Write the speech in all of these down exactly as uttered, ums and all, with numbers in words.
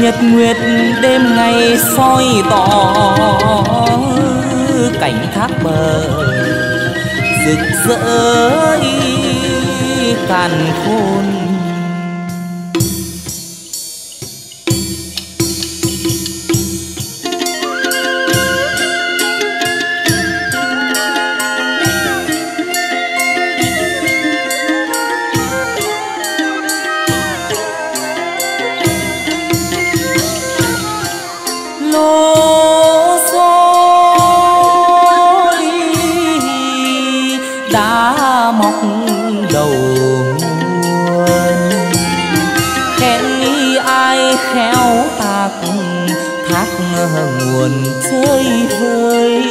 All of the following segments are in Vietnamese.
nhật nguyệt đêm ngày soi tỏ cảnh thác bờ rực rỡ càn khôn. Nguồn chơi vơi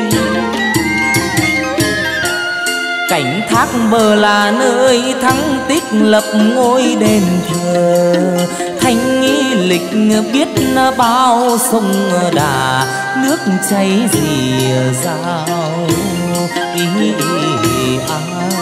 cảnh thác bờ là nơi thắng tích lập ngôi đền thờ. Thanh lịch biết bao sông đà nước chảy rìa rào ý, ý, ý, à.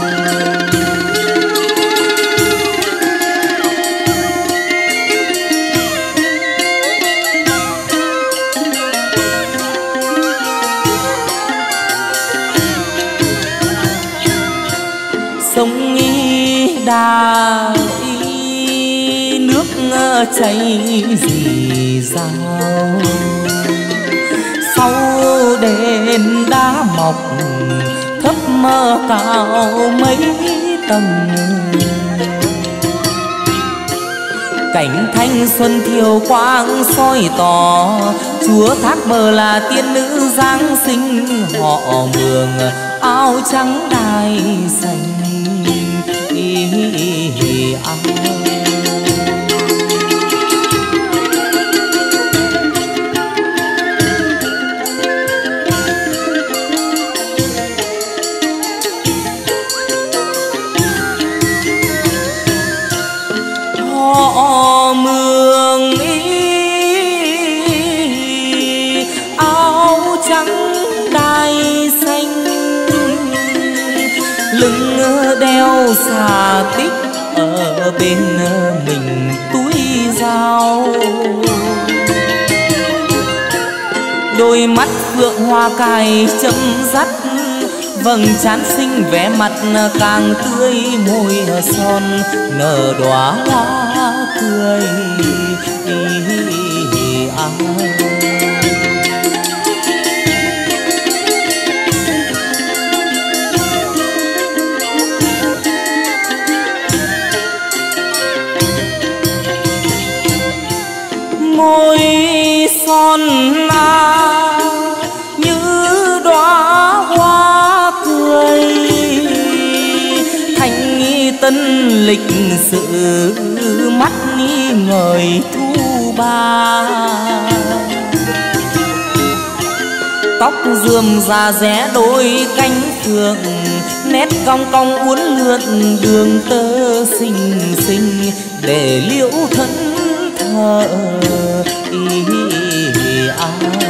Sông y đà y nước chảy rì rào, sau đền đá mọc thấp mơ cao mấy tầng. Cảnh thanh xuân thiều quang soi tỏ chúa thác bờ là tiên nữ giáng sinh. Họ mường áo trắng đai xanh ý, ý, ý, à. Họ mường ý áo trắng đai xanh, lưng đeo xà tích ở bên mình túi dao. Đôi mắt phượng hoa cài chấm dắt, vầng trán xinh vẻ mặt càng tươi, môi son nở đóa hoa cười à. Môi son à như đóa hoa cười, thanh nghi tân lịch sự mắt nghi ngời thu ba. Tóc rườm rà rẽ đôi cánh phượng, nét cong cong uốn lượn đường tơ xinh xinh để liễu thân thờ ý, ý, à.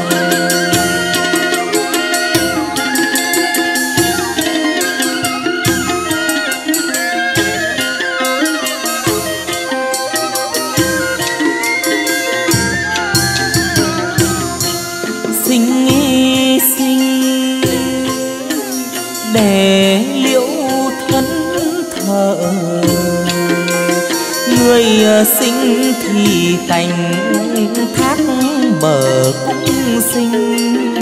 Xinh nghi xinh để liễu thân thờ, người sinh thì cành thác bờ cũng xinh.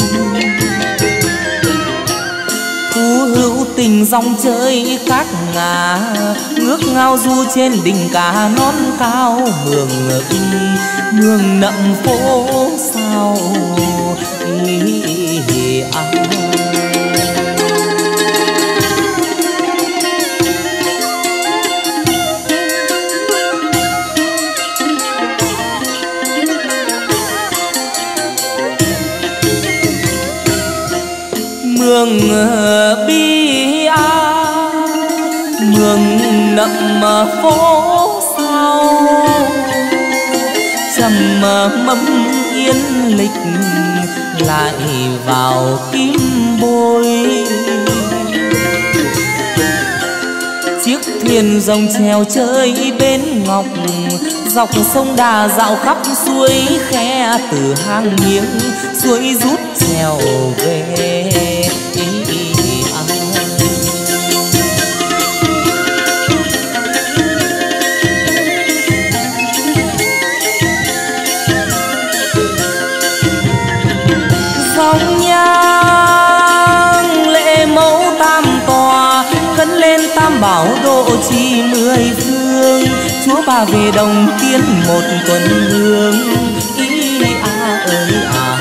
Thú hữu tình dòng chơi cát ngà, ngước ngao du trên đỉnh cá non cao. Mường y mường nậm phố sao ý, ý, ý, à. Mường bi a mường nậm phố sao, trầm mâm yên lịch lại vào kim bôi. Chiếc thuyền rồng chèo chơi bên ngọc, Dọc sông Đà dạo khắp suối khe, từ hang miếng suối rút trèo về. Dòng nhang lễ mẫu tam tòa, khấn lên tam bảo độ trì mười phương. Chúa bà về đồng tiên một tuần hương, ý a ơi à.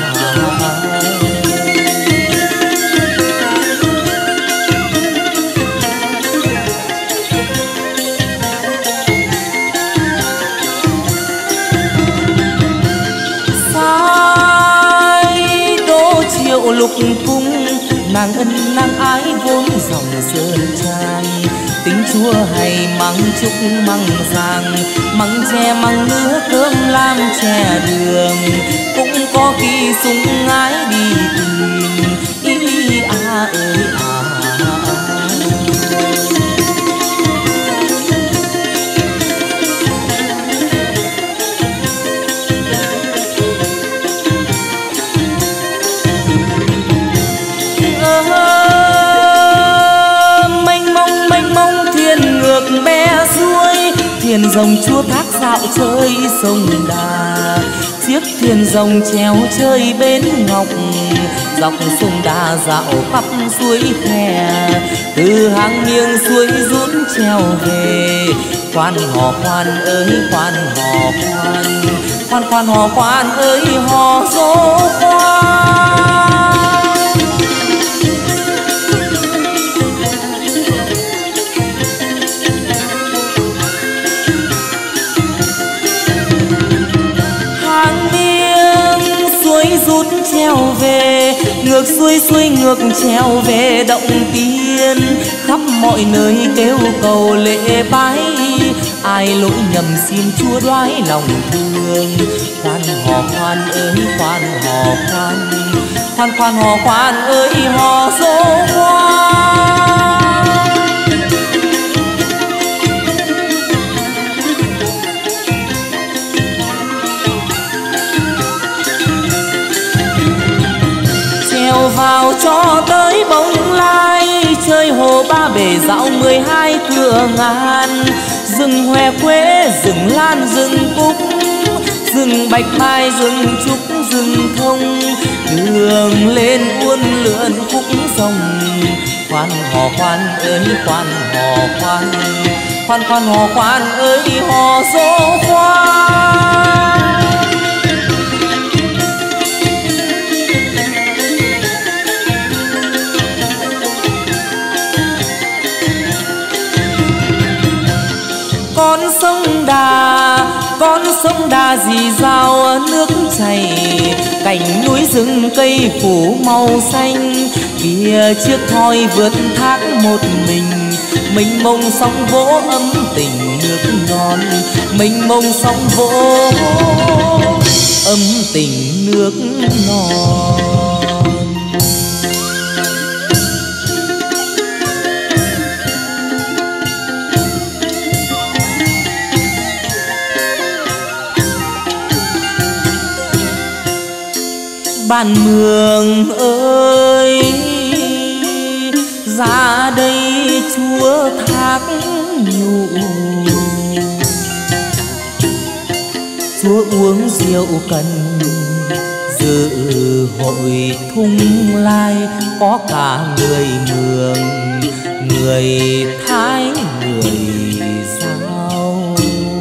Sai đô triệu lục cung, nàng ân nàng ái vốn dòng sơn trai. Tính Chúa hay măng trúc măng giang, măng tre măng nứa cơm lam chè đường. Cũng có khi súng ái đi tìm, ý a ơi à. Thuyền rồng Chúa thác dạo chơi sông Đà, chiếc thuyền rồng treo chơi bến ngọc. Dọc sông Đà dạo khắp suối khe, từ hang miếng suối rút treo về. Khoan hò khoan ơi khoan hò khoan, khoan khoan hò khoan ơi hò dỗ khoan. Rút treo về ngược xuôi xuôi ngược treo về động tiên. Khắp mọi nơi kêu cầu lễ bái, ai lỗi nhầm xin Chúa đoái lòng thương. Khoan hò khoan ơi khoan hò khoan, khoan khoan hò khoan ơi hò dỗ khoan. Vào cho tới bóng lai, chơi hồ ba bể dạo mười hai cửa ngàn. Rừng hoe quế, rừng lan, rừng cúc, rừng bạch mai, rừng trúc, rừng thông. Đường lên uốn lượn khúc sông, khoan hò khoan ơi khoan hò khoan, khoan khoan hò khoan ơi hò dỗ khoan. Con sông Đà, con sông Đà rì rào nước chảy, cảnh núi rừng cây phủ màu xanh. Kia chiếc thoi vượt thác một mình, mênh mông sóng vỗ ấm tình nước non. Mênh mông sóng vỗ ấm tình nước non. Bạn Mường ơi, ra đây Chúa thác nhụ. Chúa uống rượu cần dự hội thung lai, có cả người Mường, người Thái, người Dao.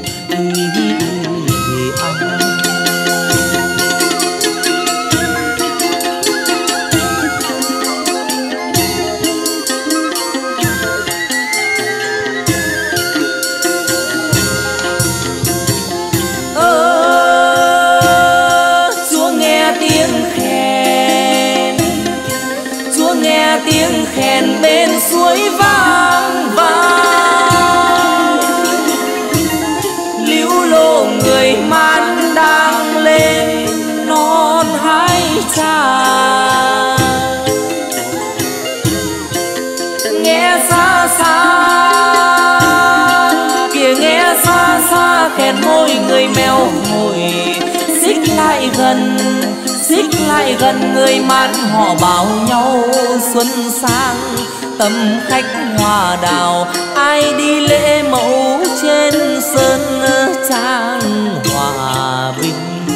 Tiếng khen bên suối vang vang, líu lô người man đang lên non hái trà. Nghe xa xa kìa, nghe xa xa khen môi người gần, xích lại gần người man họ bảo nhau xuân sang. Tầm khách hoa đào ai đi lễ mẫu trên sơn trang hòa bình.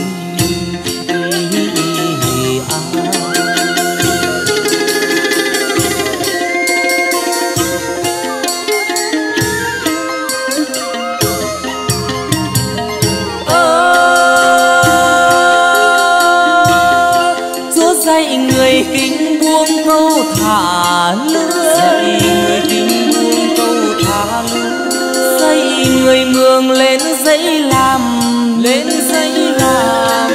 Người kính buông câu thả lưới, dạy người kính buông câu thả lưới, dạy người mường lên giấy làm, lên giấy làm.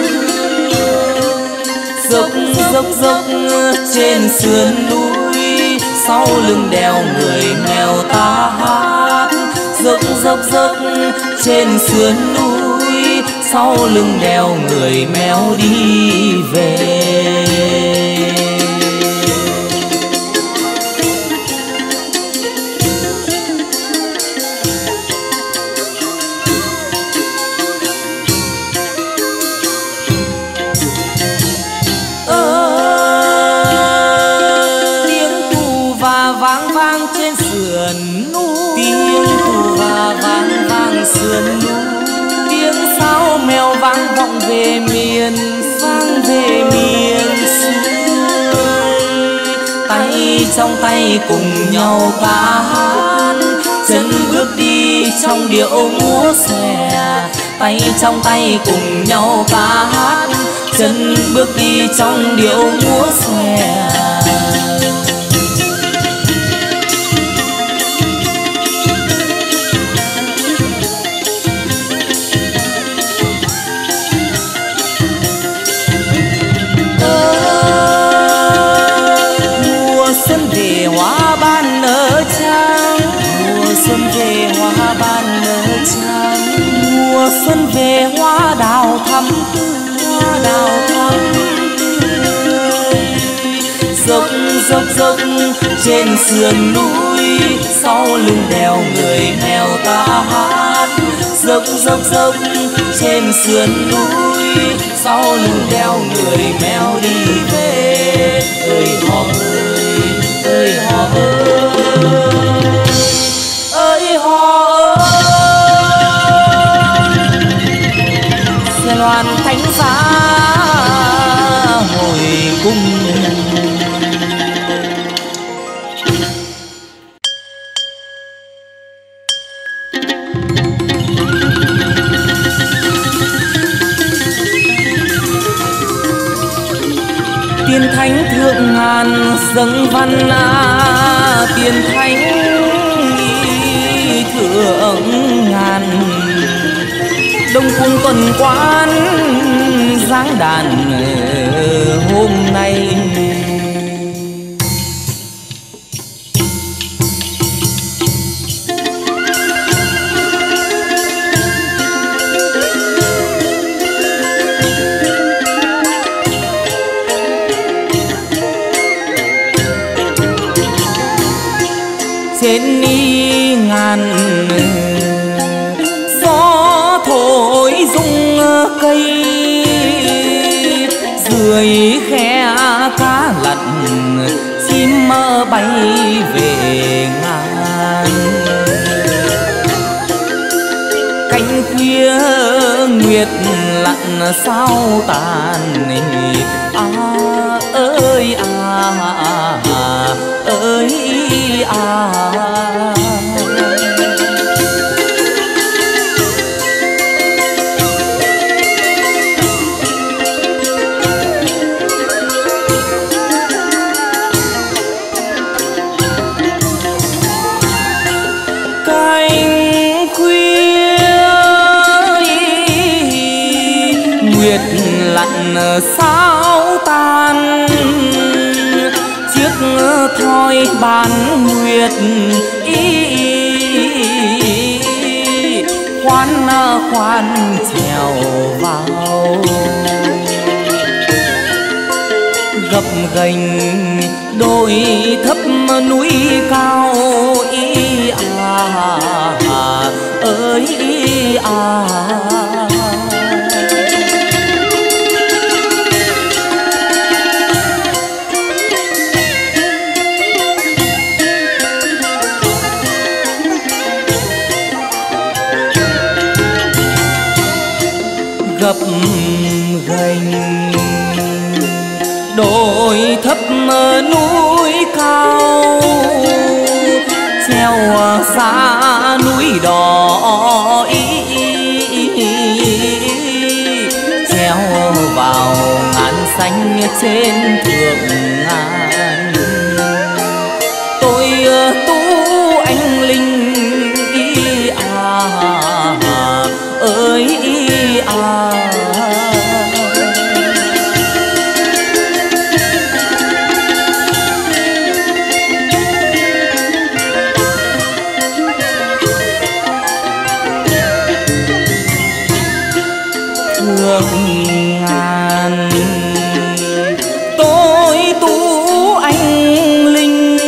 Dốc dốc dốc trên sườn núi, sau lưng đèo người mèo ta hát. Dốc dốc dốc trên sườn núi, sau lưng đèo người mèo đi về. Sườn núi tiếng sao mèo vang vọng về miền, vang về miền xuôi. Tay trong tay cùng nhau ca hát, chân bước đi trong điệu múa xòe. Tay trong tay cùng nhau ca hát, chân bước đi trong điệu múa xòe. Hoa ban nở trắng, mùa xuân về hoa ban nở trắng. Mùa xuân về hoa đào thắm tươi, hoa đào thắm tươi. Dốc dốc dốc trên sườn núi, sau lưng đèo người mèo ta hát. Dốc dốc dốc trên sườn núi, sau lưng đèo người mèo đi về. Ơi họ ơi, ơi họ ơi, ơi họ ơi. Xe loan thánh giá hồi cung. Tiên thánh thượng ngàn dâng văn à, tiên thánh thượng ngàn. Đông cung tuần quán giáng đàn hôm nay. Trên ni ngàn gió thổi rung cây, dưới khe cá lặn chim bay về ngàn. Cánh khuya nguyệt lặn sao tàn, à ơi à, à ơi à. Cánh khuya nguyệt lặn sao tan, chiếc thoi bán nguyệt ý khoan khoan trèo vào. Gập ghềnh đồi thấp núi cao, ý à, à ơi ý à. đồi thấp núi cao, treo xa núi đỏ ý, treo vào ngàn xanh trên thượng ngàn. Tôi tu anh linh ý à ơi ý à. Thượng ngàn tôi tu anh linh,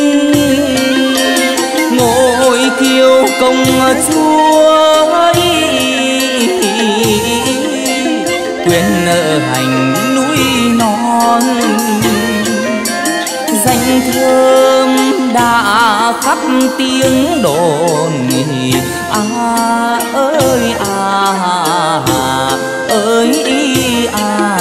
ngồi kiêu công chúa quyền nợ hành núi non. Danh thơm đã khắp tiếng đồn à ơi à ơi à.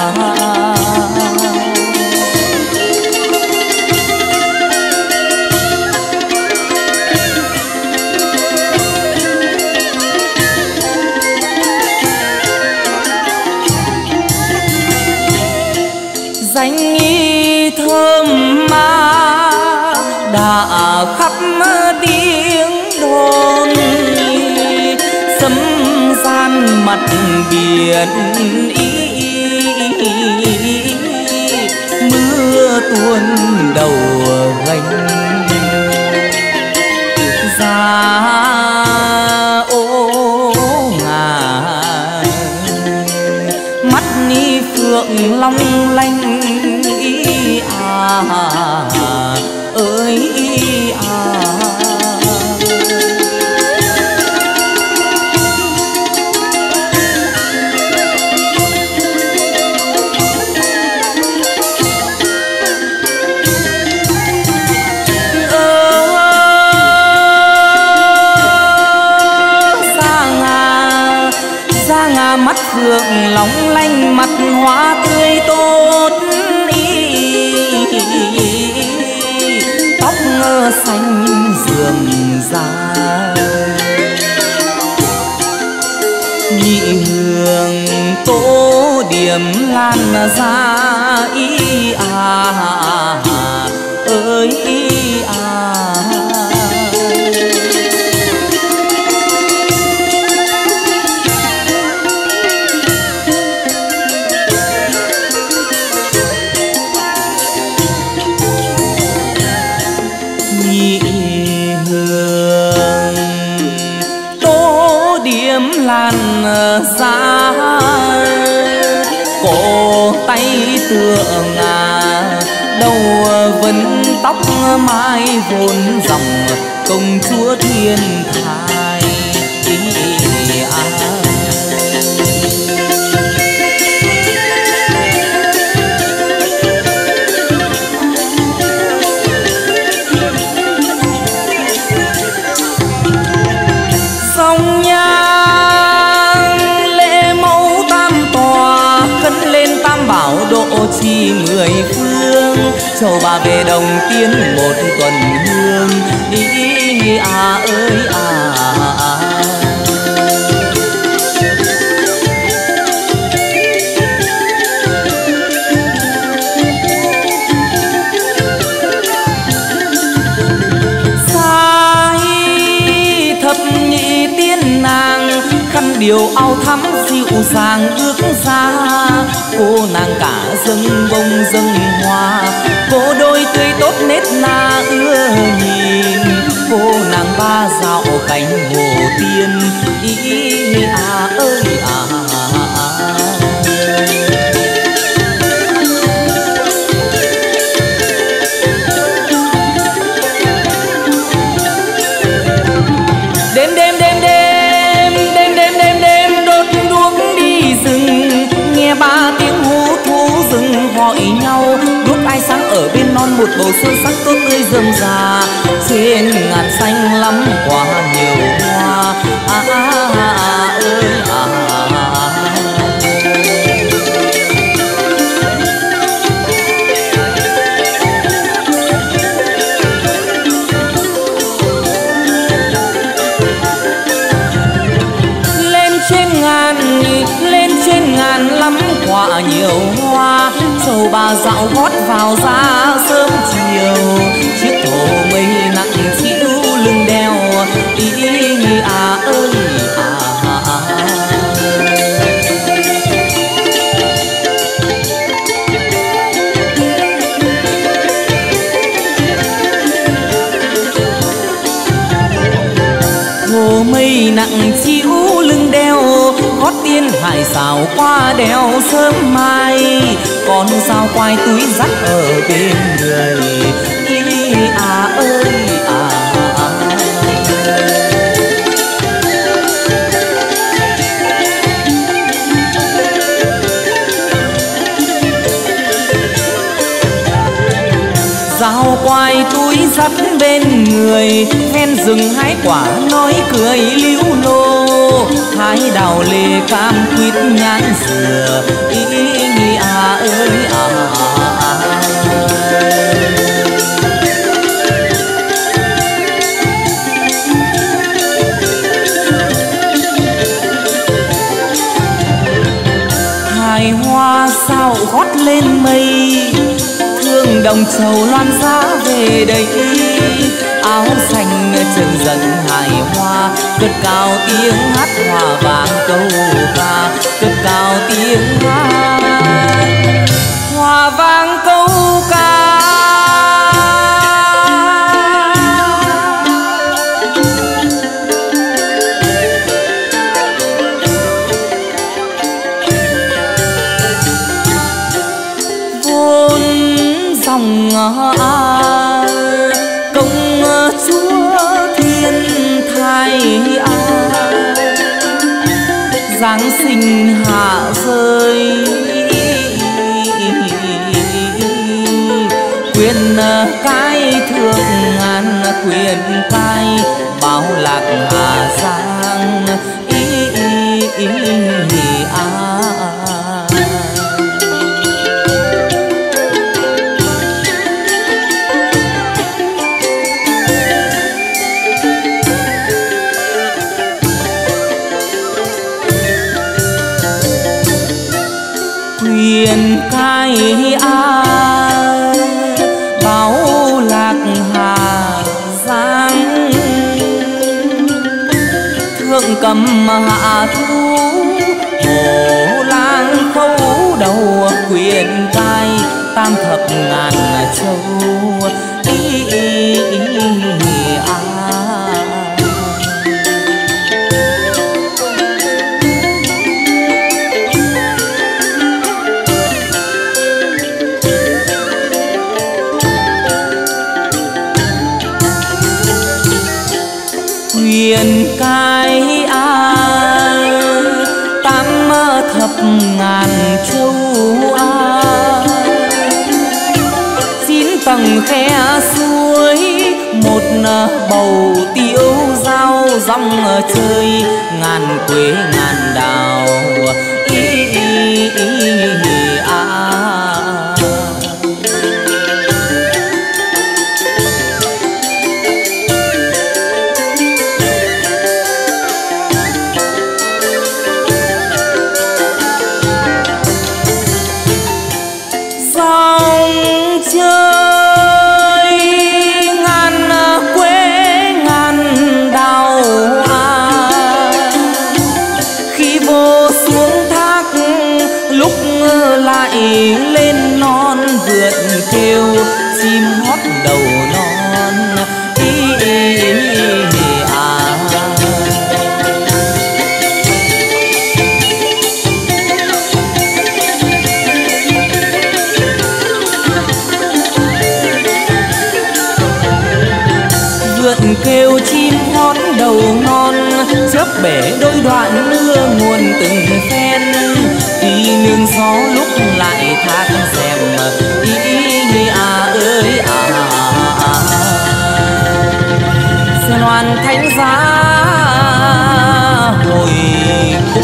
Danh y thơm ma đã khắp tiếng đồn, sấm gian mặt biển ý, mưa tuôn đầu gánh ra ô ngà. Mắt ni phượng long lanh ý à ơi ý à. Mắt phượng long lanh mặt hoa tươi tốt ý, tóc ngơ xanh rườm rà. Nhị hương tô điểm lan ra ý à ơi ý à. Lan ra cổ tay tựa ngà, đầu vấn tóc mai vốn dòng công chúa thiên thai à. Sông bảo độ chi mười phương, châu bà về đồng tiên một tuần hương ý à ơi à. Sai thập nhị tiên nàng khăn điều áo thắm dịu dàng bước ra, cô nàng cả dâng bông dâng hoa, cô đôi tươi tốt nết na ưa nhìn, cô nàng ba dạo cánh hồ tiên ý à ơi à. Đêm đêm đêm đêm đêm đêm đêm đêm đốt đuốc đi rừng, nghe ba tiếng hú thú rừng gọi nhau. Đuốc ai sáng ở bên non một bầu xuân sắc tốt tươi rơm rà, trên ngàn xanh lắm quả nhiều hoa à, à, à, à, ơi à. và dạo gót vào ra sớm chiều. Chiếc thổ mây nặng chịu lưng đeo ý à ơi à, à, à. Hồ mây nặng chịu lưng đeo, gót tiên hải xào qua đèo sớm mai. Con sao quai túi dắt ở bên người ý à ơi à, à. Dao quai túi dắt bên người, ven rừng hái quả nói cười líu lô. Hái đào lê cam quýt nhãn dừa ý à ơi à, à, à. Hài hoa sao gót lên mây, thương đồng trầu loan giá về đây. Áo xanh chân dần hài hoa, cất cao tiếng hát hòa vang câu ca. Cất cao tiếng hát hòa vang câu ca. Vốn dòng à, công chúa thiên thai à, giáng sinh hạ rơi quyền cái thượng ngàn quyền cái bao lạc hà giang ý, ý, ý, ý à. Quyền cái a báo lạc hà giang, thượng cầm hạ thu hồ lang khấu đầu. Quyền cái tam thập ngàn châu ý, ý, ý, ý à. Quyền cái a tám thập ngàn châu a, chín tầng khe suối một bầu tiêu dao rong chơi. Ngàn quế ngàn đào ý, ý, ý, ý à. Lên non vượt kêu chim hót đầu non ý, ý, ý, ý à. Vượt kêu chim hót đầu non, chớp bể đôi đoạn mưa nguồn từng phen. Đi nương gió lúc lại thác xem ý à ơi à, à, à. Xe loan thánh giá hồi cung.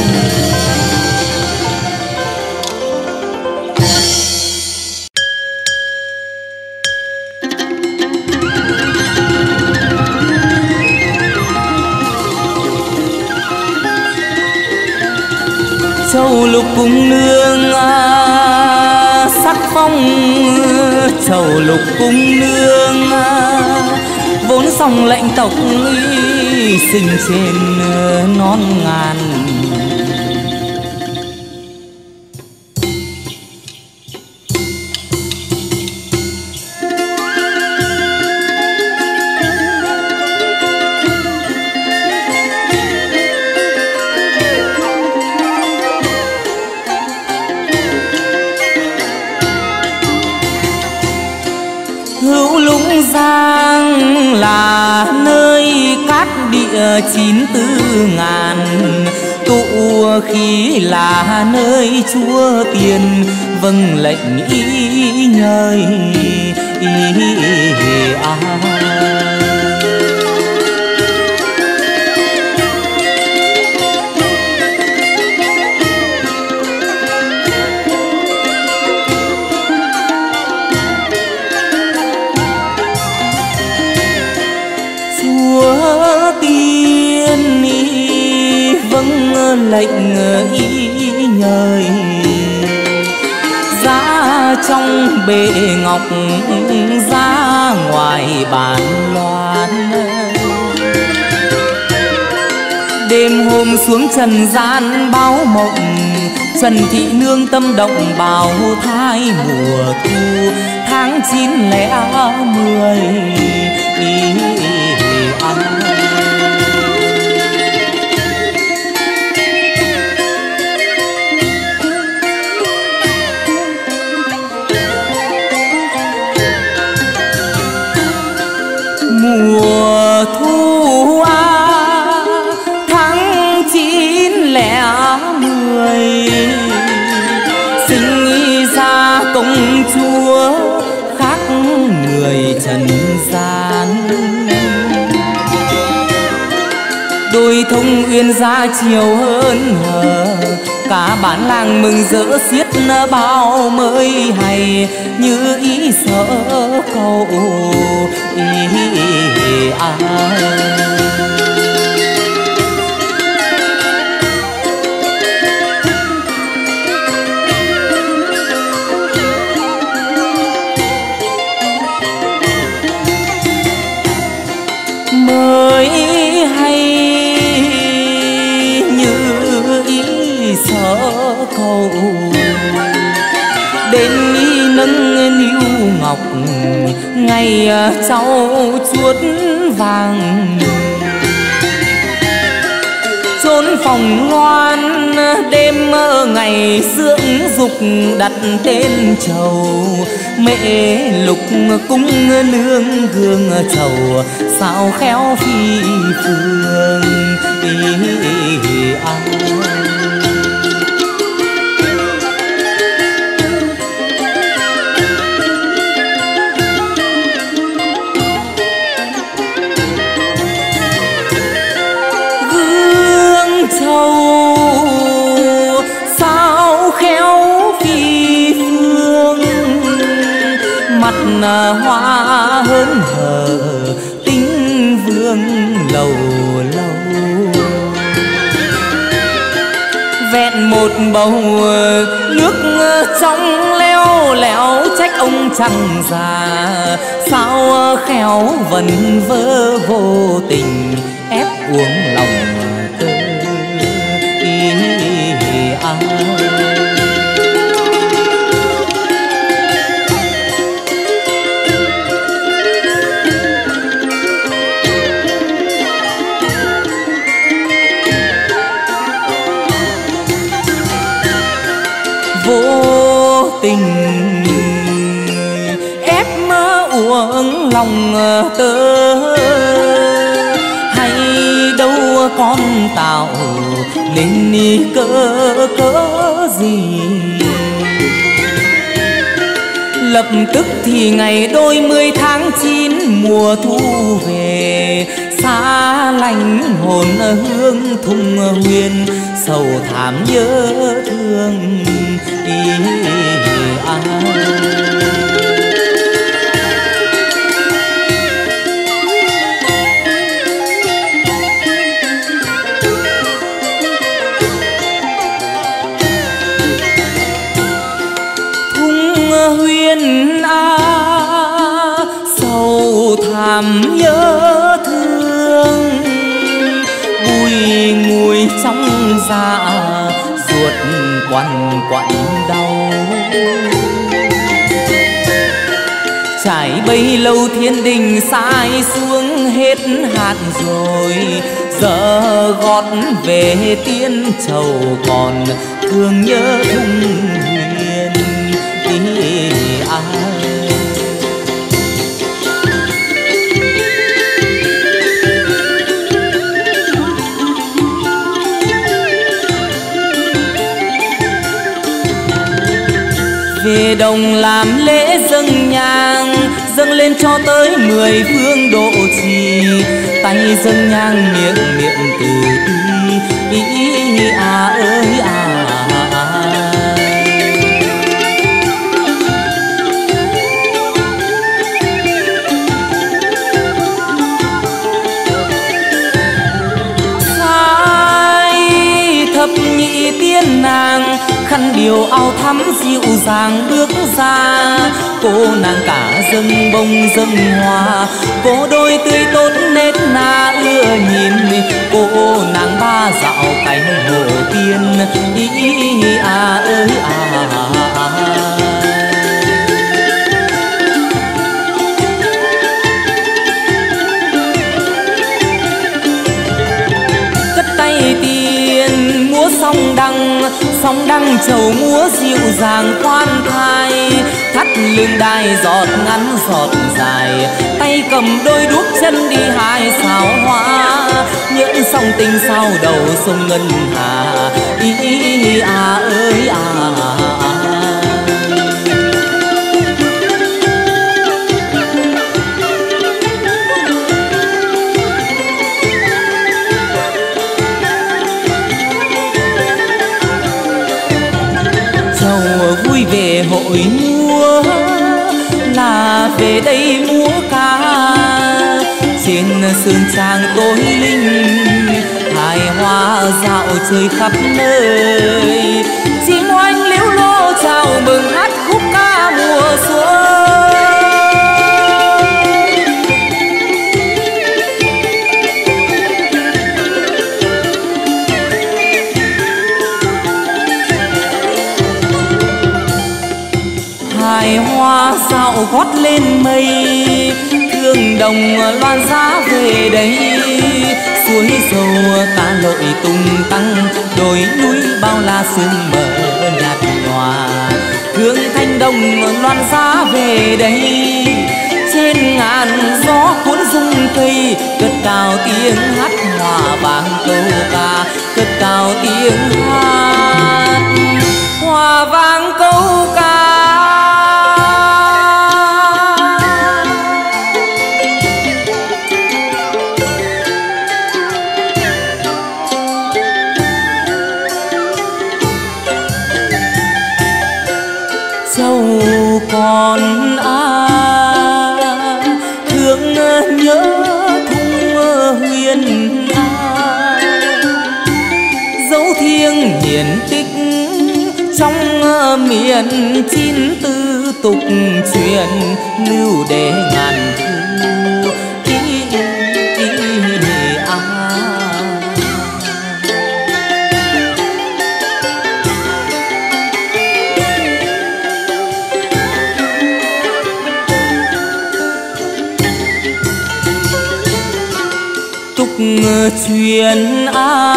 Châu lục cung nương à, sắc phong chầu lục cung nương, vốn song lệnh tộc sinh trên non ngàn. Hữu Lũng Giang là nơi cát địa chín tư ngàn, tụ khí là nơi chúa tiền vâng lệnh ý nhời ý à. Tiên ý vâng lệnh ý nhời, ra trong bệ ngọc ra ngoài bàn loan. Đêm hôm xuống trần gian báo mộng, Trần Thị Nương tâm động bào thai mùa thu, tháng chín lẻ mười ý à. Mùa thu à, tháng chín lẻ mười, sinh ra công chúa khác người trần gian. Đôi thông uyên ra chiều hơn hờ, cả bản làng mừng rỡ xiết bao mới hay, như ý sợ cầu ý à. Mới hay như ý sợ cầu, đến ý nâng niu ngọc ngày cháu chuốt vàng. Chốn phòng loan đêm mơ ngày dưỡng dục đặt tên trầu, mẹ lục cung nương gương trầu sao khéo phi phương ý à. Sao khéo phi phương, mặt hoa hớn hở tính vương lầu lâu. Vẹn một bầu nước trong leo lẽo trách ông chẳng già, sao khéo vần vơ vô tình ép uống lòng tơ ý à. Vô tình ép mơ uống lòng tơ, hay đâu con tạo nên ni cỡ cỡ gì. Lập tức thì ngày đôi mươi tháng chín mùa thu về, xa lánh hồn hương thung huyền sầu thảm nhớ thương ý à. Thung huyền dạ ruột quằn quặn đau. Trải bấy lâu thiên đình sai xuống hết hạt rồi, giờ gót về tiên trầu còn thương nhớ thung huyền ý ai. Về đồng làm lễ dâng nhang, dâng lên cho tới mười phương độ trì, tay dâng nhang miệng miệng từ bi ý, ý à ơi à. Sai thập nhị tiên nàng khăn điều áo thắm dịu dàng bước ra, cô nàng cả dâng bông dâng hoa, cô đôi tươi tốt nét na ưa nhìn, cô nàng ba dạo cánh hồ tiên ý, ý à ơi à, à, à. Cất tay tiền múa song đăng, song đăng trầu múa dịu dàng khoan thai, thắt lưng đai giọt ngắn giọt dài, tay cầm đôi đuốc chân đi hai sao hoa, nhẫn song tình sao đầu sông ngân hà ý, ý à ơi à, à. Vui về hội múa là về đây múa ca, trên sườn tràng tối linh hài hoa dạo chơi khắp nơi, chim oanh liễu lô chào mừng hát khúc ca mùa xuân. Hài hoa dạo gót lên mây, thương đồng loan giá về đây, suối dầu ta lội tung tăng, đồi núi bao la sương mờ nhạt nhòa, thương thanh đồng loan giá về đây, trên ngàn gió cuốn rung cây, cất cao tiếng hát hòa vang câu ca, cất cao tiếng hát hòa vang câu ca. Còn à thương nhớ thung huyền à, dấu thiêng hiển tích trong miền chín tư tục truyền lưu để ngàn thu ý, ý, ý, à. Truyền a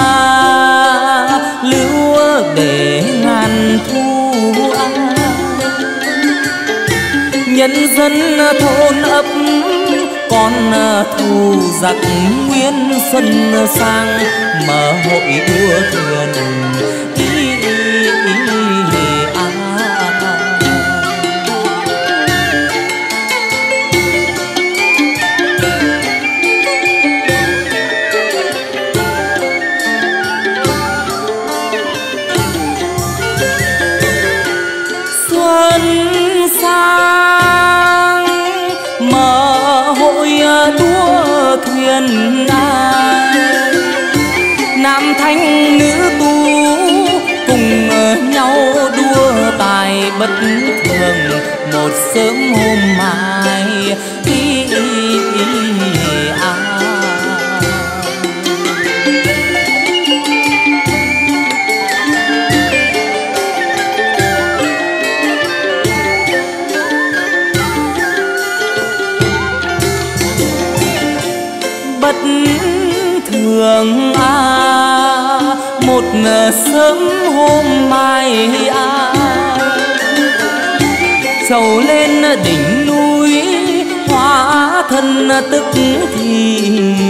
lưu để ngàn thu a, nhân dân thôn ấp con thù giặc nguyên xuân sang, mở hội đua thuyền ý, ý, ý, à. Thuyền ai nam thanh nữ tu cùng nhau đua tài bất thường, một sớm hôm mai ý, ý, ý, à. ngờ sớm hôm mai ai trầu lên đỉnh núi hóa thân tức thì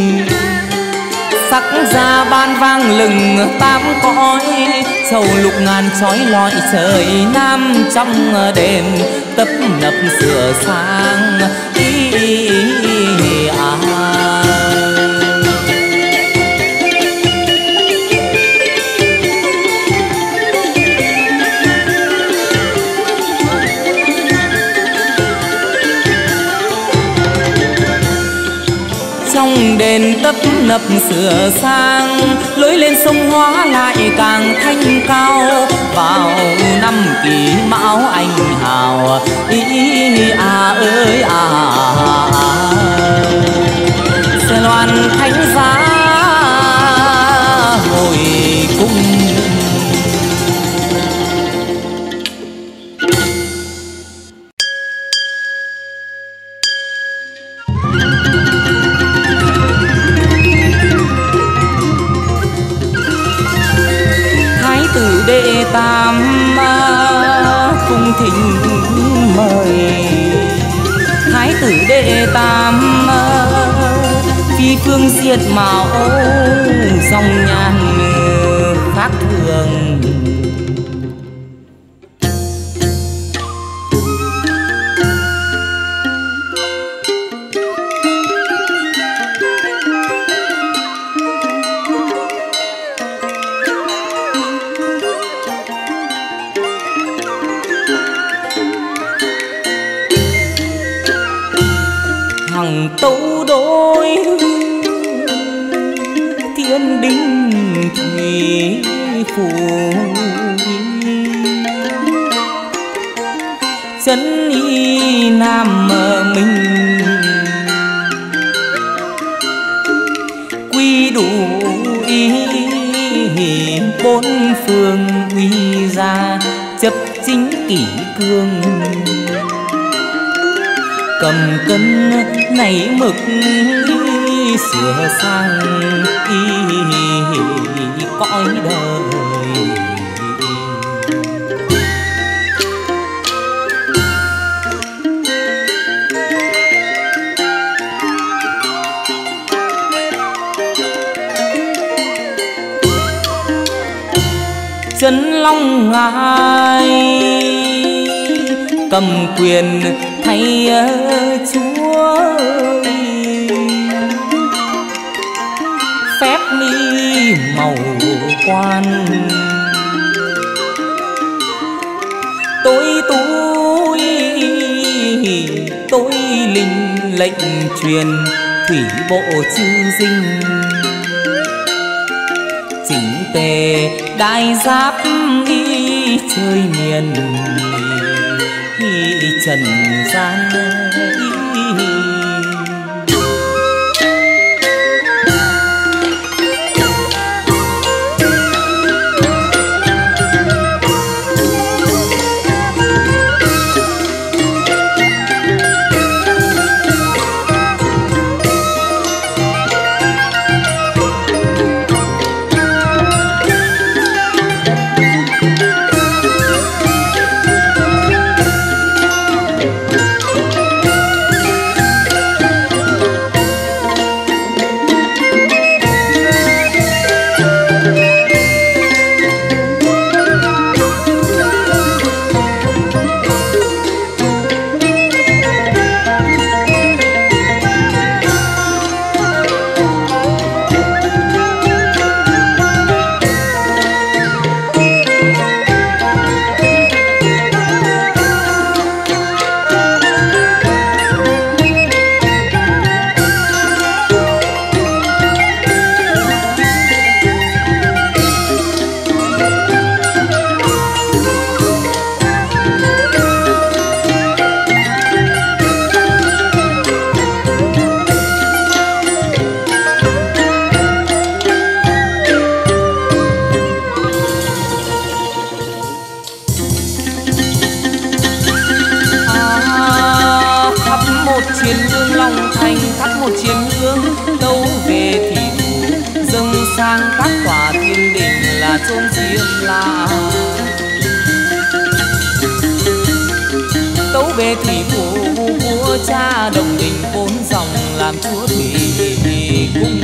sắc ra ban vang lừng tám cõi sầu lục ngàn chói lọi trời nam trong đền tấp nập sửa sang ý, ý, ý, à. Trong đền tấp nập sửa sang lối lên sông Hóa lại càng thanh cao vào năm kỷ mão anh hào ý, ý à ơi à, à. Xe loan thánh giá hồi cung đệ tam cung thỉnh mời thái tử đệ tam phi phương diệt mạo dòng nhàn khác thường tấu đôi thiên đinh thủy phủ chân y nam minh quy đủ ý bốn phương uy ra chấp chính kỷ cương cầm cân nảy mực sửa sang y cõi đời chân long ngài cầm quyền thay chúa phép mi màu quan tôi tôi tôi linh lệnh truyền thủy bộ chư dinh chỉnh tề đại giáp y chơi miền trần gian là tấu về thủy phủ vua cha đồng đình bốn dòng làm chúa thủy cung.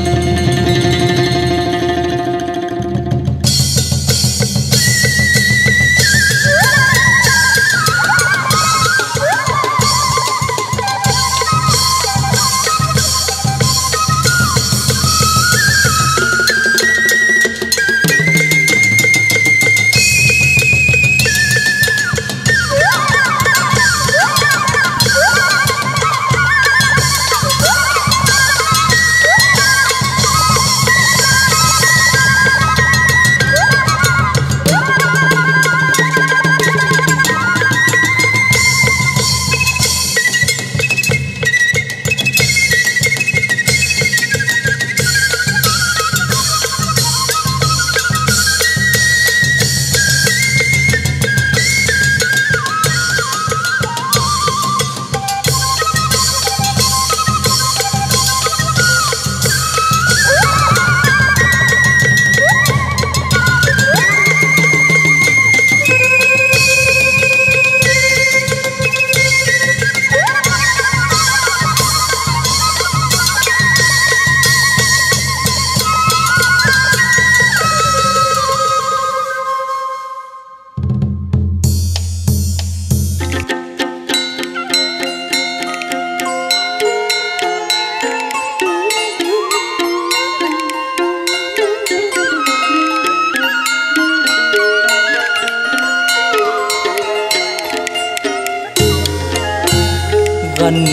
Gần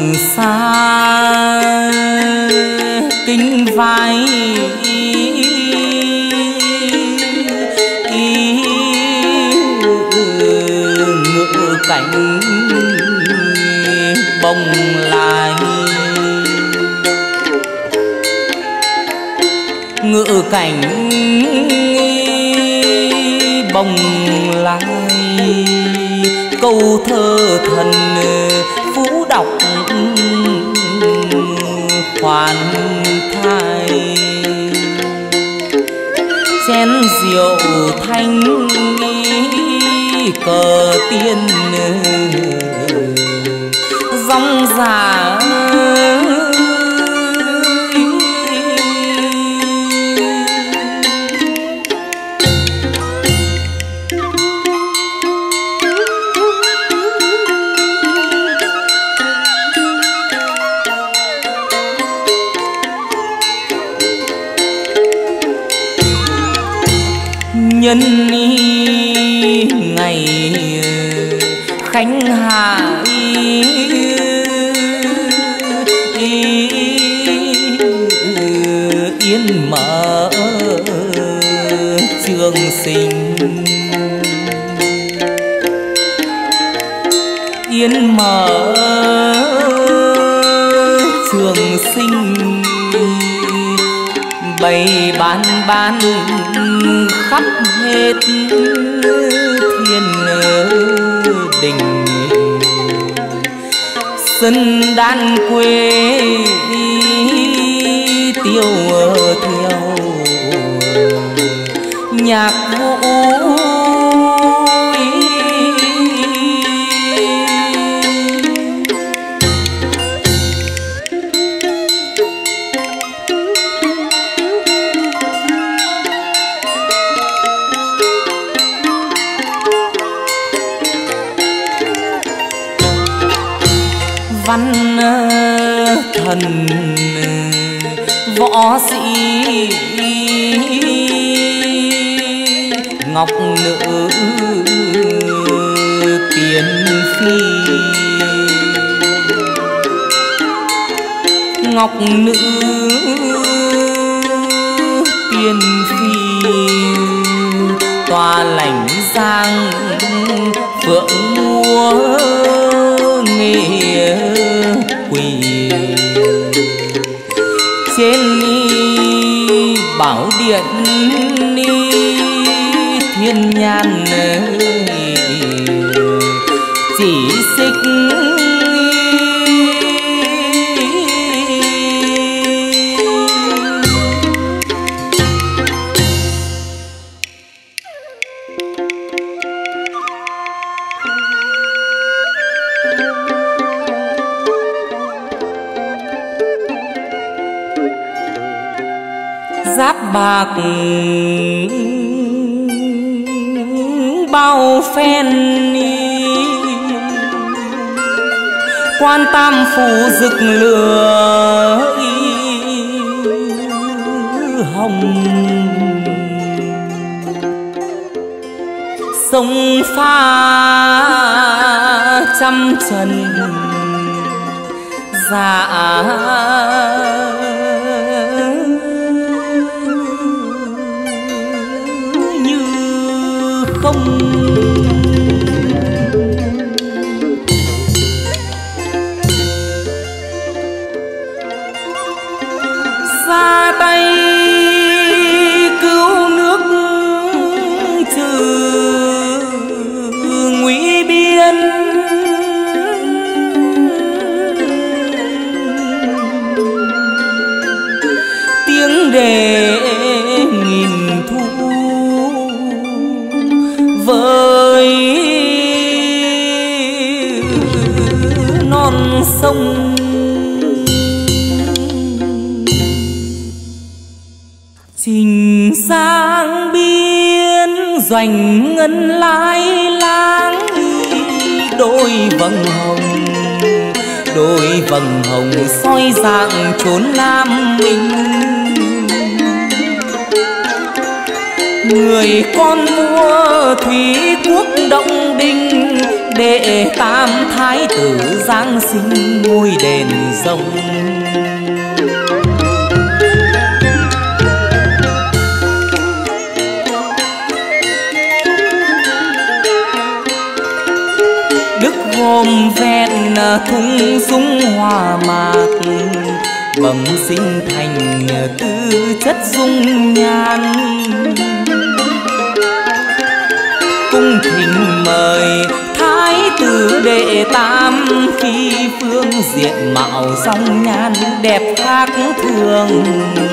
xa kính vai ngự cảnh bồng lai, ngự cảnh bồng lai câu thơ thần phú đọc khoan thai, chén rượu thanh cờ tiên dòng già nhân ngày khánh hạ yên mở trường sinh, yên mở trường sinh bày ban ban khắp hết thiên đình, sân đan quê tiêu theo nhạc vũ. Văn thần võ sĩ ngọc nữ tiên phi, ngọc nữ tiên phi tòa lãnh giang phượng múa nghề quỳ, trên ni bảo điện ni thiên nhàn chỉ xích giáp bạc bao phen, quan tam phủ rực lửa hồng, sông pha trăm trần dạ như không. Ra tay cứu nước trừ nguy biên, tiếng đề nghìn thu với non sông. Trình sang biên doanh ngân lai lang, đôi vầng hồng đôi vầng hồng soi dạng chốn Nam Minh. Người con mua thủy quốc động đình, đệ tam thái tử giáng sinh ngôi đền rồng. Hôm ven thung súng hoa mạc, bẩm sinh thành tư chất dung nhan. Cung thỉnh mời thái tử đệ tam, khi phương diện mạo song nhan đẹp khác thường.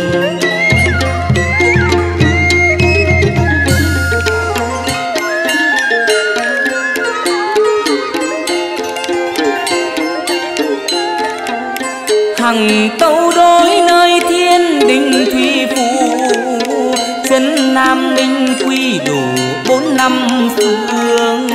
Hằng tâu đối nơi thiên đình thủy phủ, chân Nam Minh quy đủ bốn năm phương.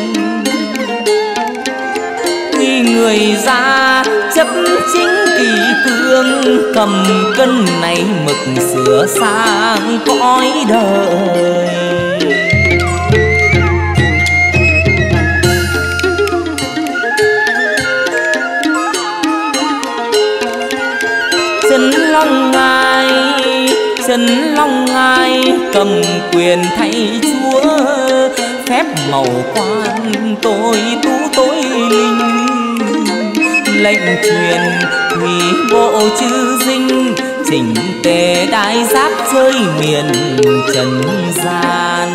Khi người ra chấp chính kỷ cương, cầm cân này mực sửa sang cõi đời. Trấn Long Ngai, Trấn Long Ngai cầm quyền thay chúa, phép màu quan tôi tú tối linh. Lệnh truyền thủy bộ chư dinh, chỉnh tề đai giáp chơi miền trần gian.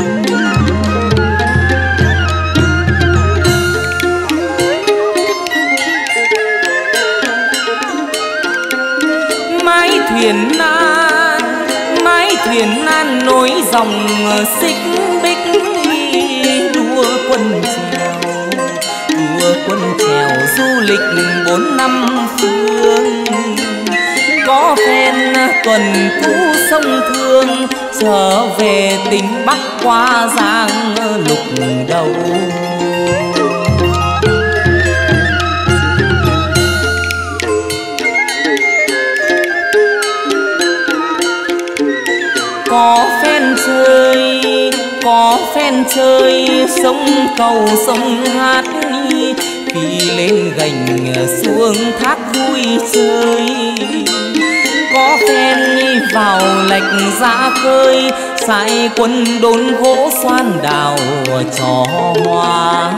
Thuyền nan, mái thuyền nan nối dòng xích bích, đua quân chèo, đua quân chèo du lịch bốn năm phương. Có phen tuần cũ sông Thương, trở về tỉnh Bắc qua giang lục đầu. Có phen chơi, có phen chơi sông cầu sông hát, khi lên gành xuống thác vui chơi. Có phen vào lạch ra khơi, sai quân đốn gỗ xoan đào trò hoa.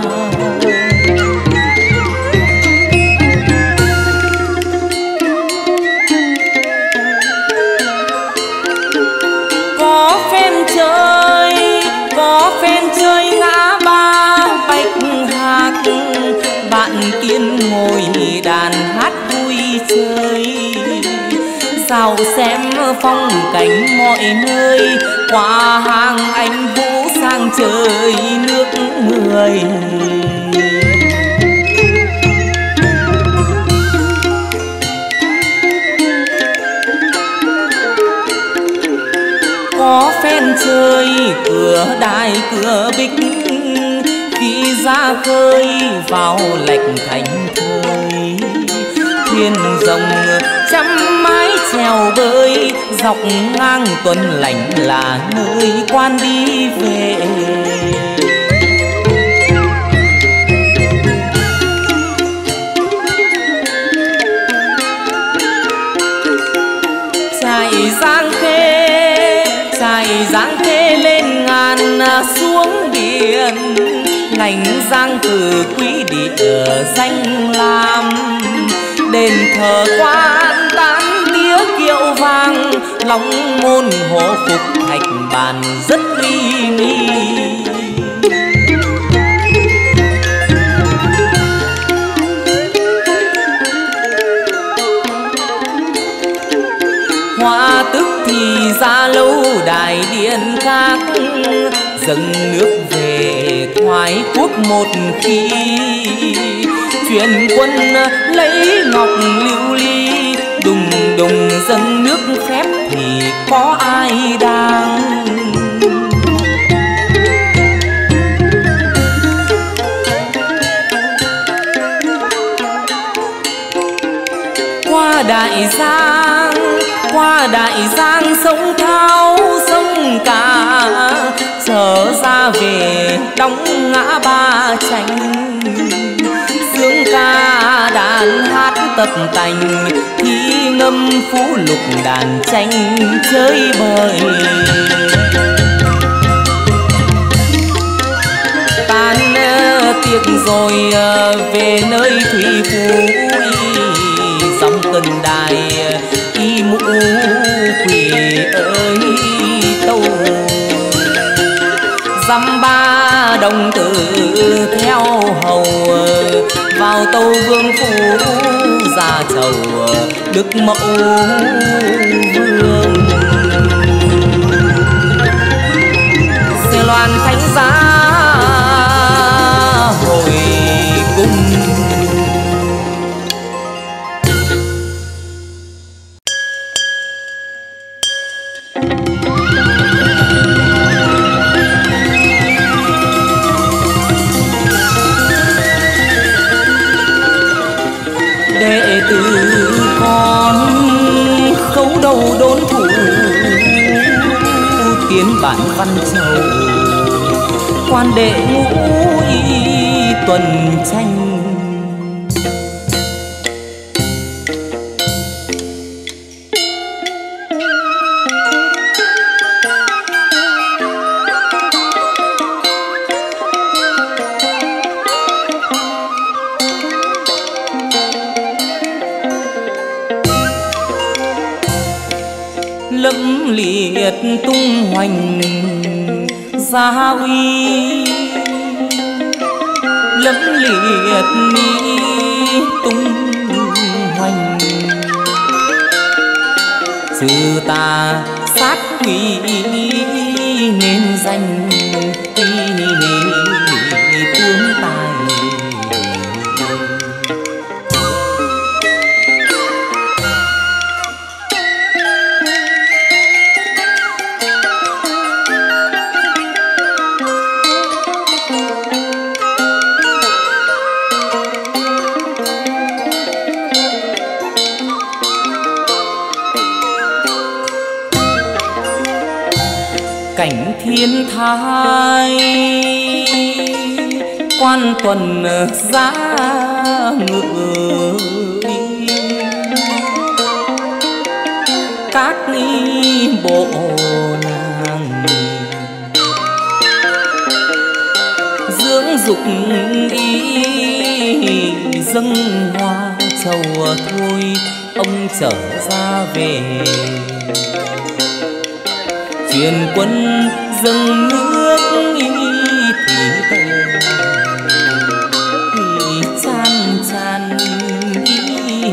Có phen chơi, có phen chơi ngã ba bạch hạc, bạn Kiên ngồi đàn hát vui chơi. Sao xem phong cảnh mọi nơi, qua hàng anh vũ sang trời nước người. khơi vào lệch thành thời. Thuyền rồng trăm mái chèo bơi dọc ngang tuần lạnh là nơi quan đi về. Trải Giang Khê, trải Giang Khê lên ngàn xuống biển, ngành Giang từ quý địa danh lam. Đền thờ quan tán tía kiệu vàng, long môn hộ phục thạch bàn rất uy nghi. Hoa tức thì ra lâu đài điện khác, dâng nước về thoái quốc một khi. Truyền quân lấy ngọc lưu ly, đùng đùng dâng nước phép thì có ai đang. Qua đại giang, qua đại giang sông Thao sông Cả, trở ra về đóng ngã Ba Chánh. Dương ca đàn hát tập tành, thi ngâm phú lục đàn tranh chơi bời. Tan tiệc rồi về nơi thủy phủ, dòng cần đài y mũ quỷ ơi tâu. Dăm ba đồng tử theo hầu, vào tâu vương phủ ra chầu đức mẫu vương. Xe loan thánh giá hồi cung. Đệ tử con khấu đầu đốn thủ, tiến bản văn châu quan đệ ngũ y tuần tranh. Lẫm liệt tung hoành gia uy, lẫm liệt mi tung hoành. Trừ tà sát quỷ nên danh tướng tài. Cảnh thiên thai quan tuần giá ngự, các nghi bộ nàng dưỡng dục y dâng hoa trầu thôi. Ông trở ra về truyền quân dâng nước y thì tề thì chan chan y.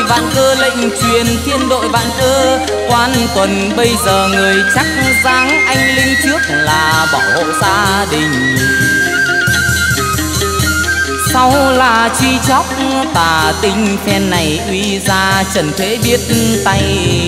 vạn cơ lệnh truyền thiên đội vạn cơ. Quan tuần bây giờ người chắc dáng anh linh trước là bảo hộ gia đình, sau là truy chóc tà tinh. Phen này uy ra trần thế biết tay.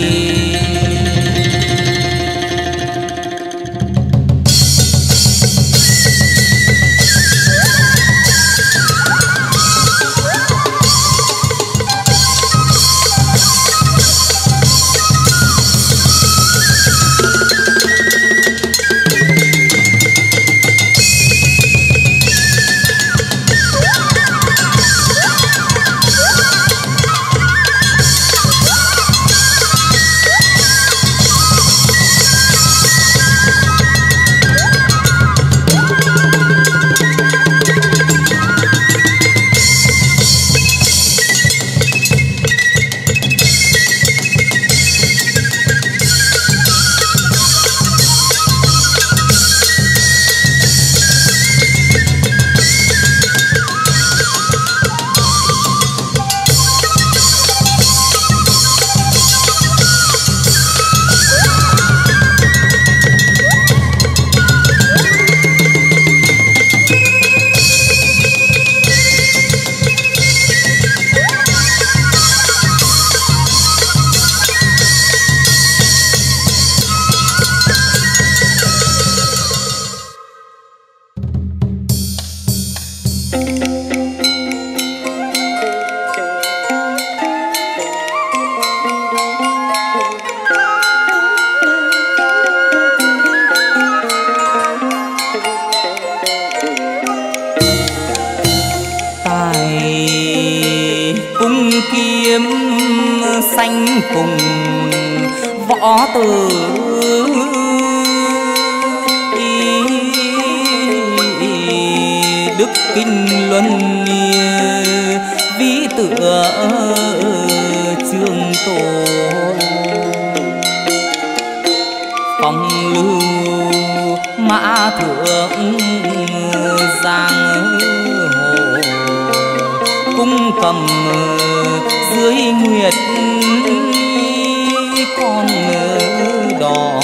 Xanh cùng võ tử đức kinh luân ví tựa trường tổ. Phong lưu mã thượng giang hồ, cung cầm dưới nguyệt con đò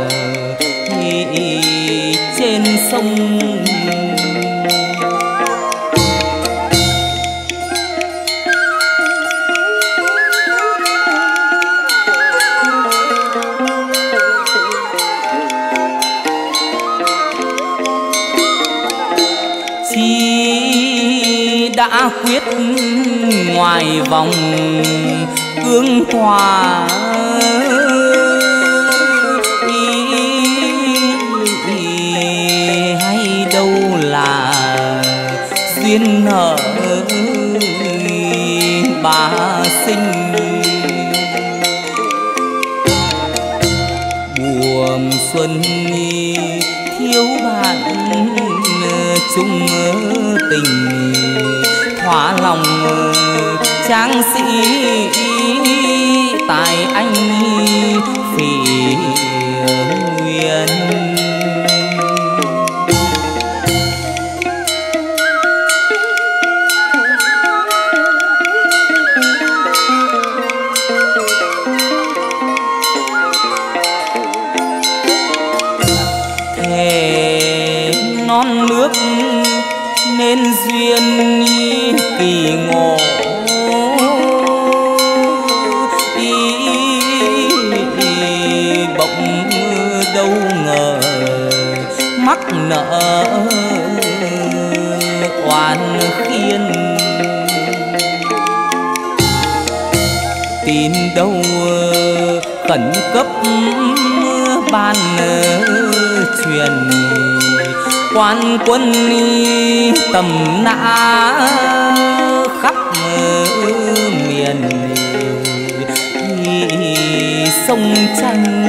trên sông. Chi đã quyết ngoài vòng cương hòa, hay đâu là duyên nợ bà sinh. Buồm xuân thiếu bạn chung tình, thỏa lòng tráng sĩ tài anh phỉ nguyên. Thề non nước nên duyên kỳ ngộ, bỗng đâu ngờ mắc nợ oan khiên. Tin đâu khẩn cấp ban truyền, quan quân tầm nã khắp miền sông tranh.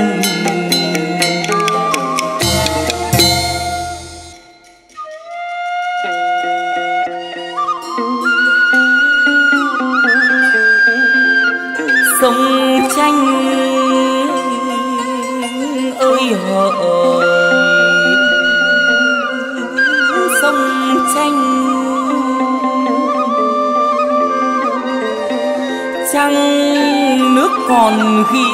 Sông tranh ơi hỡi, sông tranh trăng nước còn ghi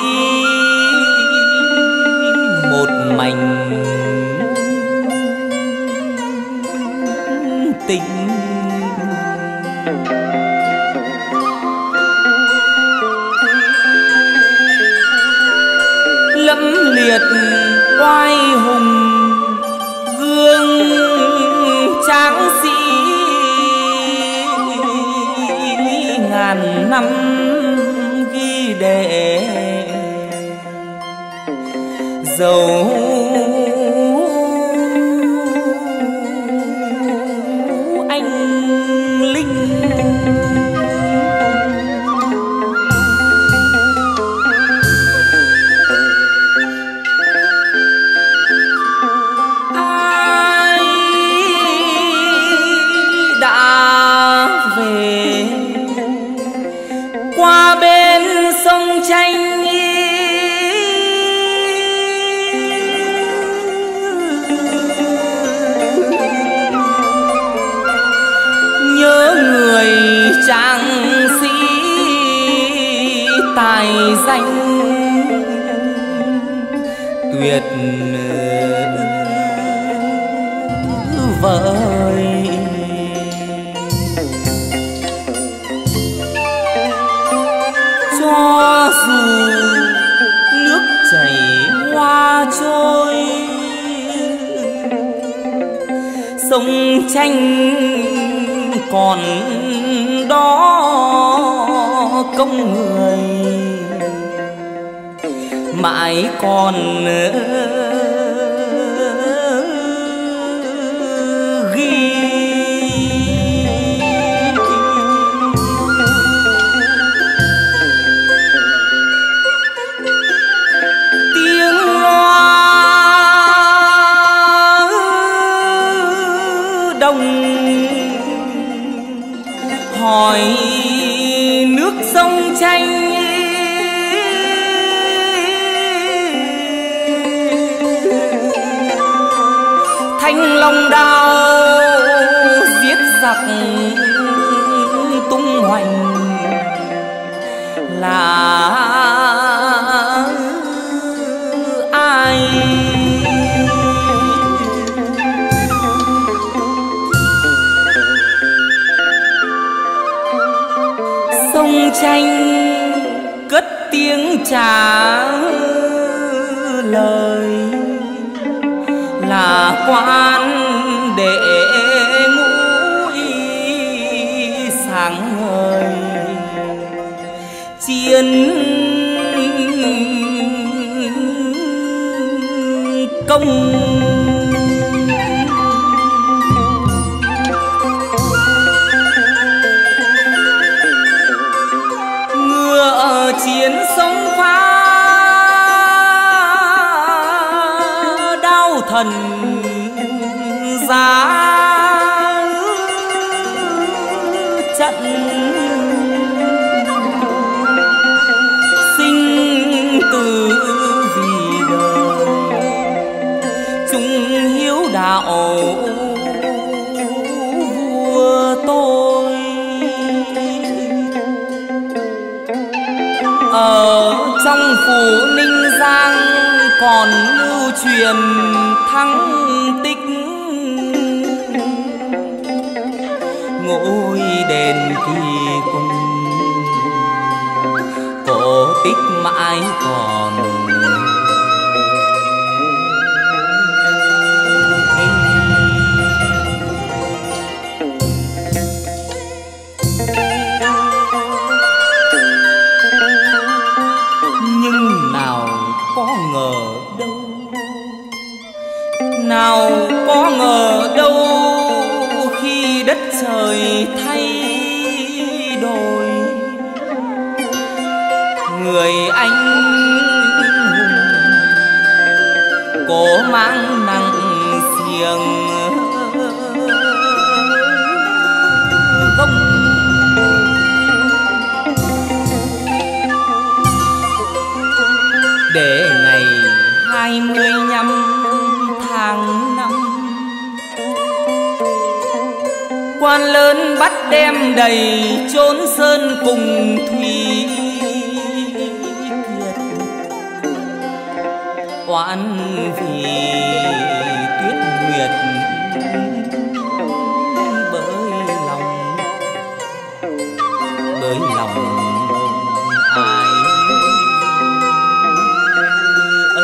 một mảnh tình. Lẫm liệt oai hùng gương tráng sĩ ngàn năm ghi để dấu anh linh. Ai đã về qua bên sông Tranh nhớ người trang sĩ tài danh tuyệt vời. Cho dù nước chảy hoa trôi sông Tranh còn đó công người mãi còn ghi tiếng loa đồng hỏi nước sông Tranh thanh long đao giết giặc tung hoành là ai. Sông Tranh cất tiếng trả lời là quan để ngũi sáng ngời chiến công. Ngựa chiến sông pha đao thần giá trận sinh tử vì đời chúng hiếu đạo vua tôi. Ở trong phủ Ninh Giang còn lưu truyền thắng tích ngôi đền kỳ cung cổ tích mãi còn. Nhưng nào có ngờ đâu, nào có ngờ đâu khi đất trời thay đổi, người anh cố mang nặng xiềng gông. Để ngày hai mươi lăm tháng năm quan lớn bắt đem đầy chốn sơn cùng thủy oan vì tuyết nguyệt bởi lòng bởi lòng ai ân.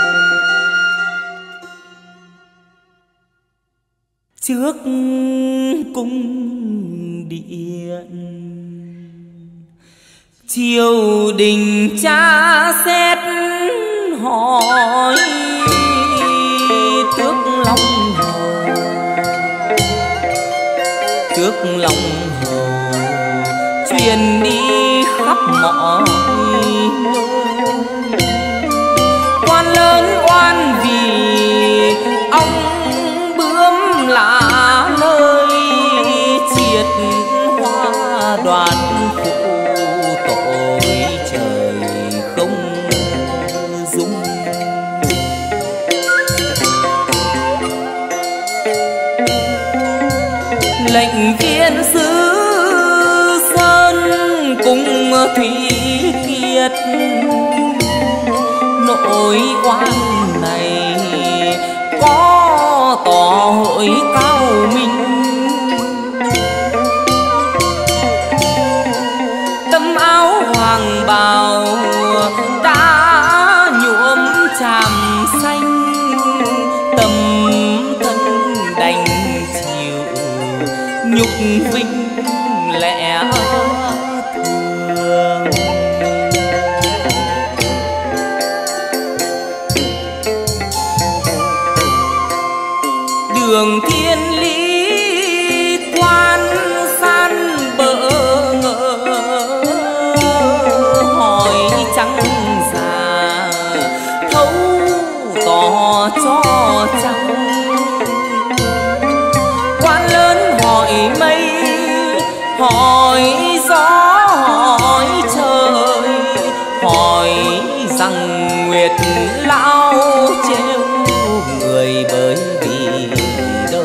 Trước cung điện triều đình tra xét hỏi tước long hầu, tước long hầu truyền đi khắp mọi nơi. Quan lớn oan vì ông bướm lá nơi triệt hoa đoạt phụ tội trời không dung. Lệnh viên sứ sơn cùng thủy kiệt nội oan này có tỏ hội cao minh. Tấm áo hoàng bào đã nhuộm tràm xanh, tầm thân đành chịu nhục vinh lẽ thường. Đường thiên lý quan san bỡ ngỡ hỏi trắng già thấu tỏ cho trắng. Quan lớn hỏi mây hỏi gió hỏi trời, hỏi rằng nguyệt lão trêu người bởi vì đâu.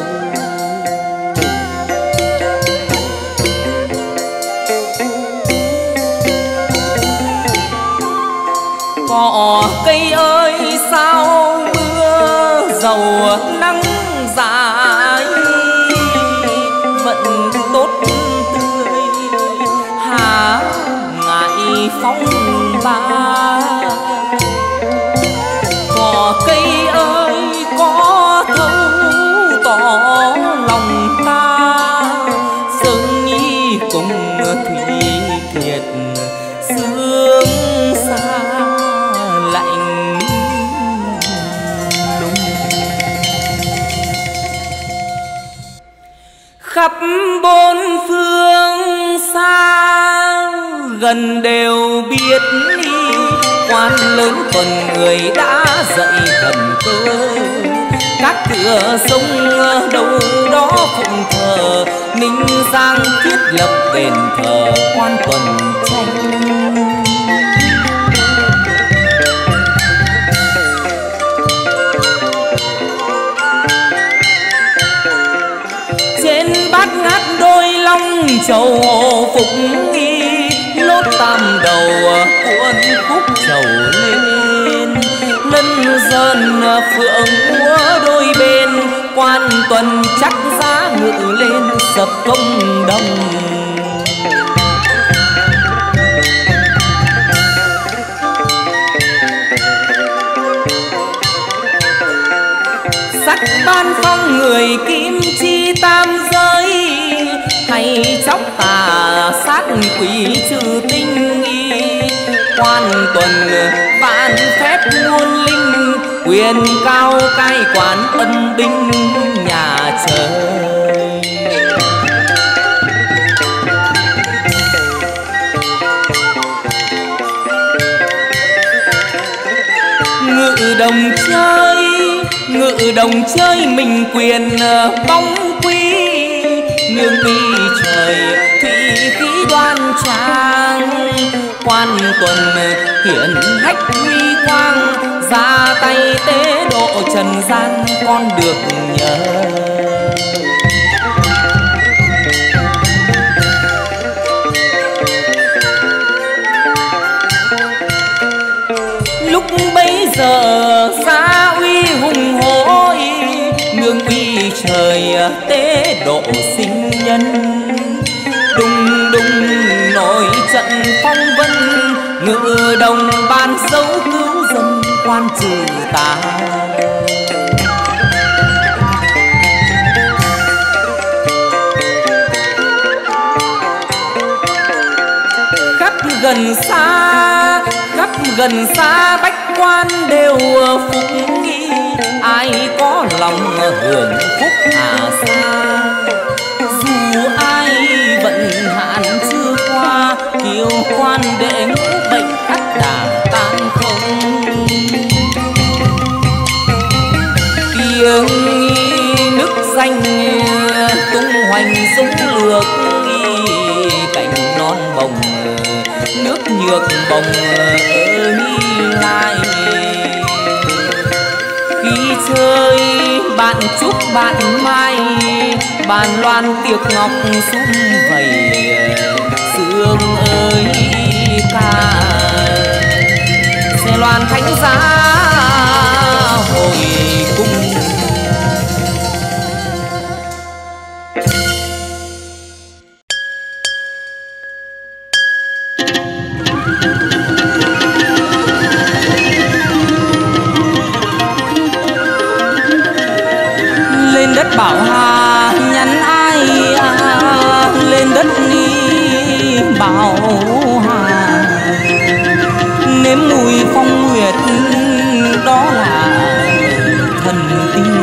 Cỏ cây ơi sao mưa dầu nắng dài vẫn tốt tươi há ngại phong ba. Cỏ cây ơi có thấu tỏ lòng ta, sương nhi cùng thủy kiệt sương xa lạnh lùng. Khắp bốn phương xa gần đều biết đi, quan lớn còn người đã dậy cầm cơ. Các cửa sông đâu đó phụng thờ, Ninh Giang thiết lập đền thờ quan tuần tranh. Trên bát ngát đôi long chầu phục nghi, lốt tam đầu cuốn khúc chầu lên. Lân dần phượng múa đôi bên, quan tuần chắc giá ngự lên sập công đồng. Sắc ban phong người kim chi tam giới, hay chóc tà sát quỷ trừ tinh y. Quan tuần vạn phép muôn linh, quyền cao cai quản âm binh nhà trời. Ngự đồng chơi ngự đồng chơi mình quyền bóng quý, nương mi trời thủy khí đoan trang. Quan tuần hiển hách huy quang, ra tay tế độ trần gian con được nhờ. Lúc bấy giờ ra tế độ sinh nhân. Đùng đùng nổi trận phong vân, ngự đồng ban dấu cứu dân quan trừ tà. Khắp gần xa, khắp gần xa bách quan đều phục nghi, ai có lòng hưởng phúc hà xa. Dù ai vận hạn chưa qua, kiều quan đệ ngũ bệnh ắt đà tan không. Tiếng nước danh tung hoành súng lược, cảnh non bồng nước nhược bồng mi lại. Khi chơi bạn chúc bạn mai, bàn loan tiệc ngọc sum vầy. Sương ơi ca xe loan thánh giá hồi cung. Lên đất Bảo Hà nhắn ai à, lên đất ni Bảo Hà nếm mùi phong nguyệt, đó là thần tiên.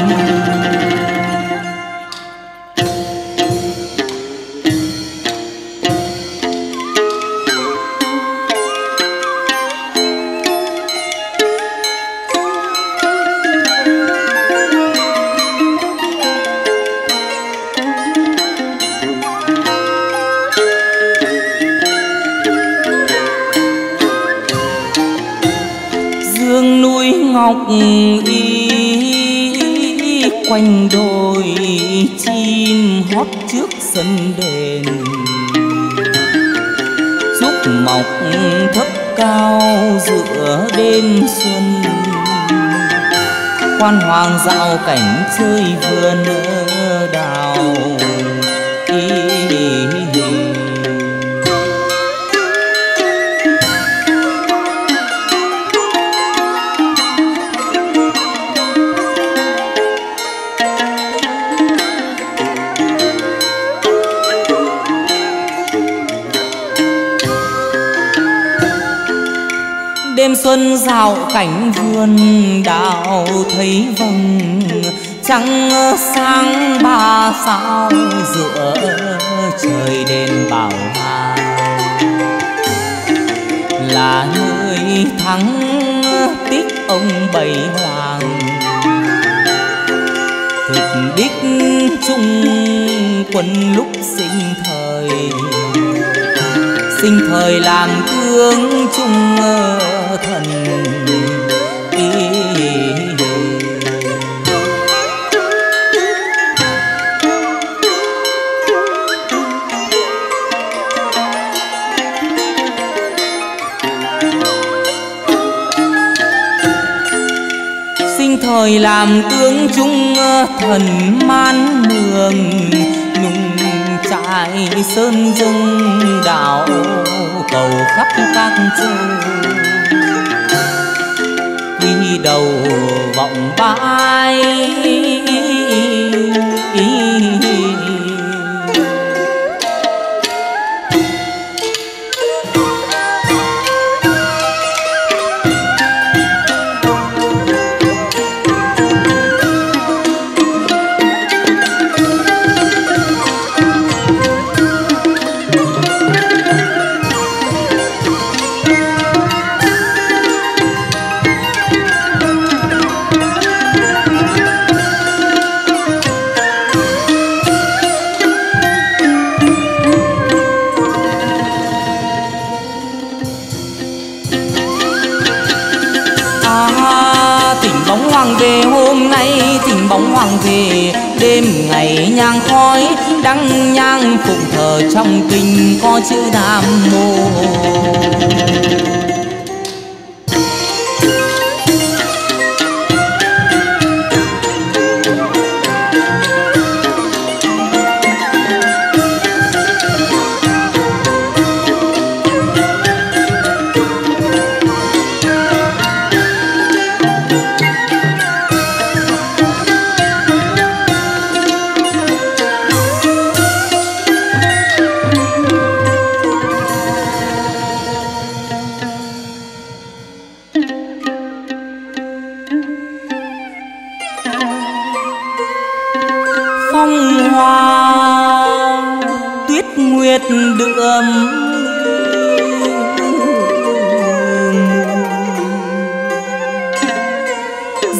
Ngọc y quanh đồi chim hót trước sân đền, trúc mọc thấp cao giữa đêm xuân. Quan hoàng dạo cảnh chơi vườn đào y. Đêm xuân dạo cảnh vườn đào thấy vầng trăng sáng ba sao giữa trời đền Bảo Hà. Là nơi thắng tích ông Bảy Hoàng, thực đích chung quân lúc sinh thời. Sinh thời làm tướng chung thần ý. Sinh thời làm tướng chung thần man mường, nung trại sơn dâng đảo cầu khắp các châu. Quy đầu vọng bãi hoàng về hôm nay, thỉnh bóng hoàng về đêm ngày nhang khói, đăng nhang phụng thờ trong kinh có chữ Nam Mô.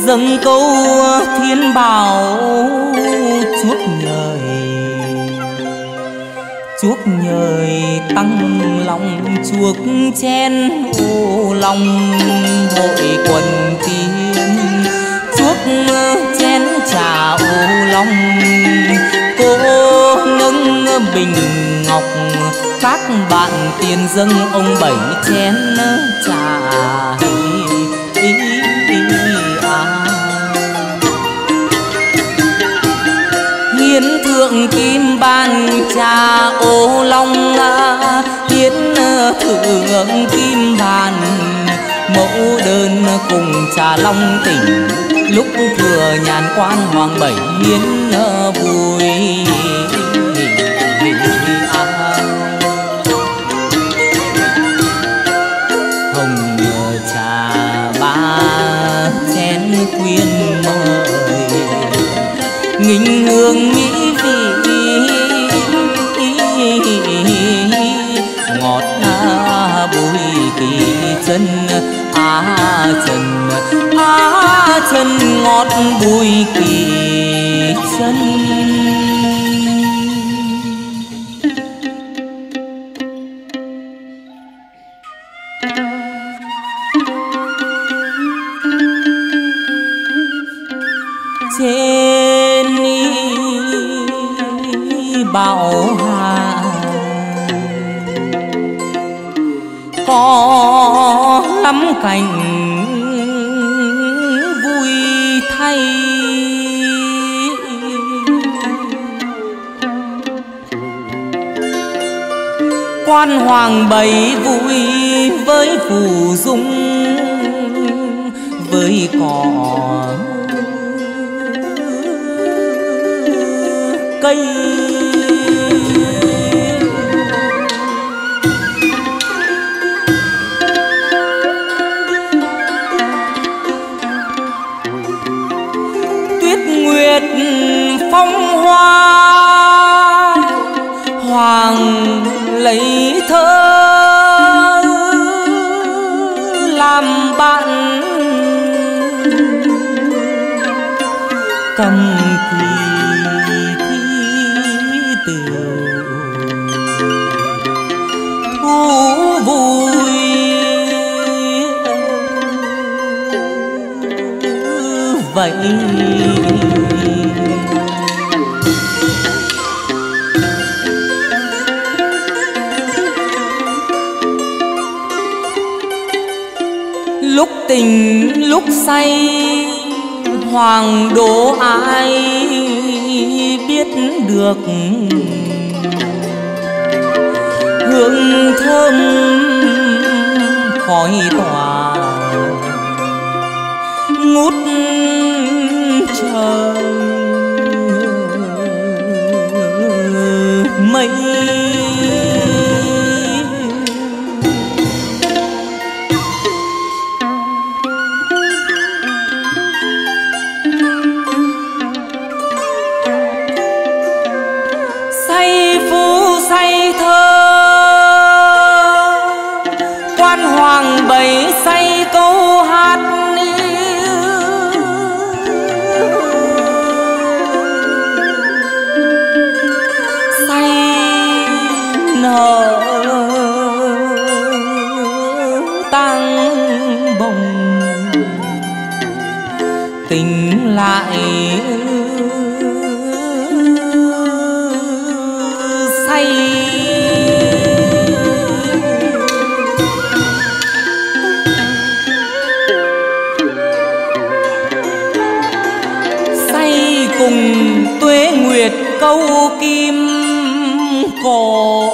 dâng câu thiên bảo chuốc nhời, chuốc nhời tăng lòng chuốc chen ô lòng hội quần tiên, chuốc chén trà ô long. Cô nâng bình ngọc các bạn tiền dâng ông bảy chén trà. Ý, ý, ý, à. Hiến thượng kim ban trà ô long, hiến thượng kim bàn mẫu đơn cùng trà long tỉnh. Lúc thừa nhàn quan hoàng bảy hiến vui. Hồng trà ba chén quyên mời, nghinh hương mỹ vị ngọt bùi kỳ chân. Á chân á chân ngọt bùi kỳ chân. Trên bảo hà có lắm cảnh vui thay, quan hoàng bảy vui với phù dung với cỏ cây. Tuyết nguyệt phong hoa hoàng lấy thơ làm bạn, cầm kỳ thi tửu thu vui vậy. Lúc tình lúc say hoàng đỗ ai biết được, hương thơm khói tỏa ngút trời mây. Say phú say thơ quan hoàng bảy say câu hát. Say nở tang bồng tình lại say. Say cùng tuế nguyệt câu kim cổ,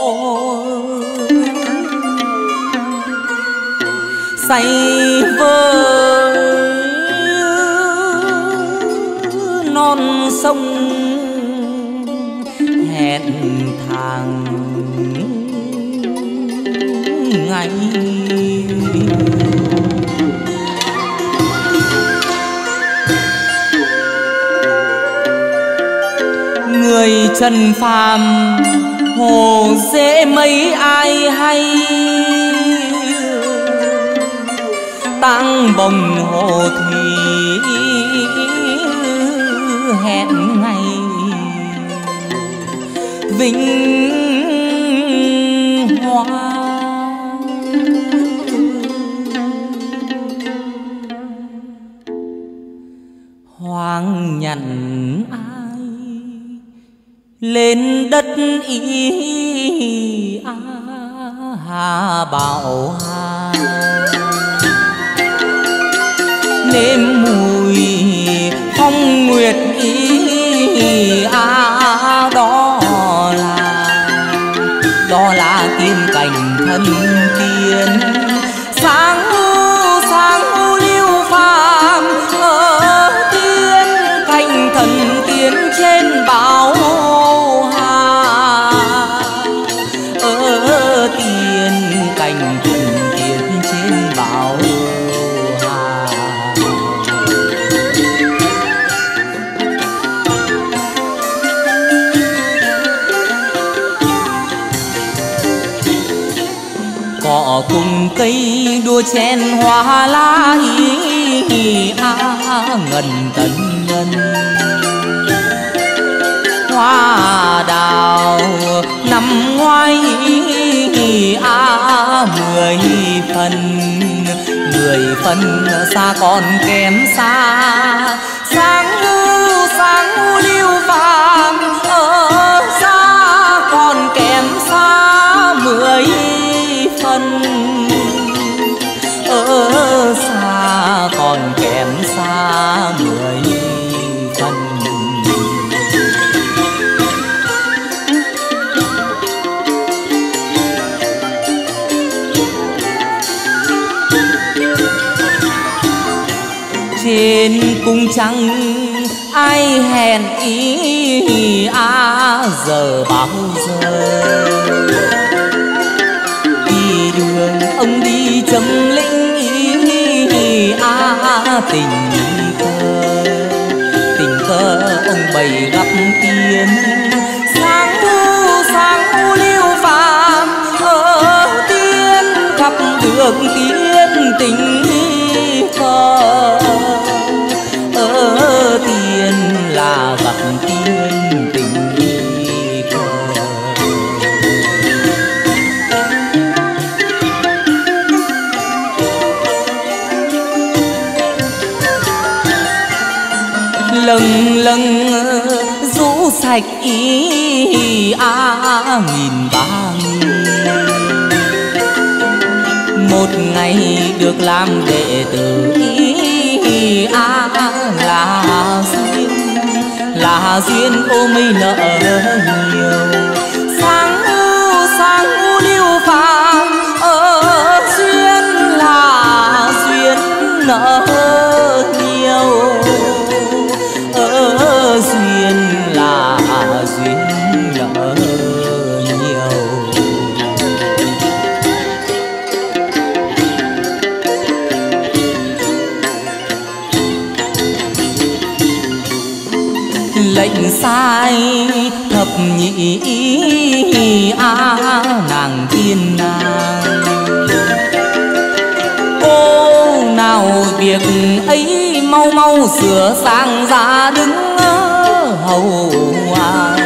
say với non sông hẹn thang ngày. Người trần phàm hồ dễ mấy ai hay, tang bồng hồ thủy hẹn ngày vinh hoa. Hoàng nhận ai lên đất ý a hà bảo hà, nếm mùi phong nguyệt ý a đó là đó là tiên cảnh thân tiên sáng sáng lưu phàm ở tiên cảnh thần tiên trên bảo hà, ở tiên cảnh thần tiên trên bảo hà. Cỏ cùng cây đua chen hoa lá ý a ngần tần ngân, hoa đào nằm ngoài a mười phần, mười phần xa còn kém xa. Sáng sáng lưu phàm ở xa còn kém xa mười phần, ở xa còn kém xa mười phần. Trên cung trăng ai hẹn ý à giờ bao giờ, đi đường ông đi chấm lĩnh ý à tình cờ, tình cờ ông bày gặp tiên sáng sáng lưu phàm ở tiên gặp được tiên tình cờ, ở tiên là gặp tiên tình cờ. Lần lần rũ sạch ý a nghìn ba nghìn, một ngày được làm đệ tử ý a là duyên, là duyên ô mây nợ nhiều. Sáng sáng lưu phàm ở duyên là duyên nợ nhiều, ở duyên là duyên nợ nhiều. Lệnh sai thập nhị a nàng tiên nàng, cô nào việc ấy mau mau sửa sang ra đứng hầu à.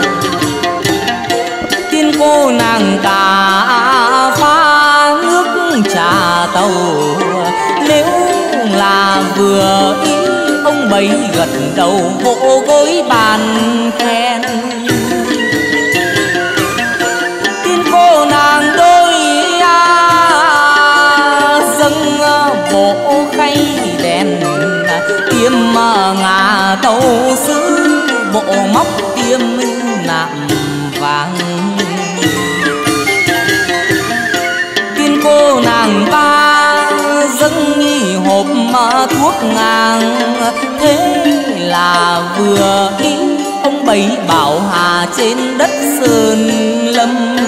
Tiên cô nàng cả pha nước trà tàu, nếu là vừa ý ông bấy gật đầu vỗ gối bàn khen. Tiên cô nàng đôi à, dâng bộ khay đèn tiêm ngà tàu sứ, bộ móc tiêm nạm vàng. Tiên cô nàng ba dâng nghi hộp thuốc ngàng, thế là vừa ý ông bấy bảo hà trên đất sơn lâm.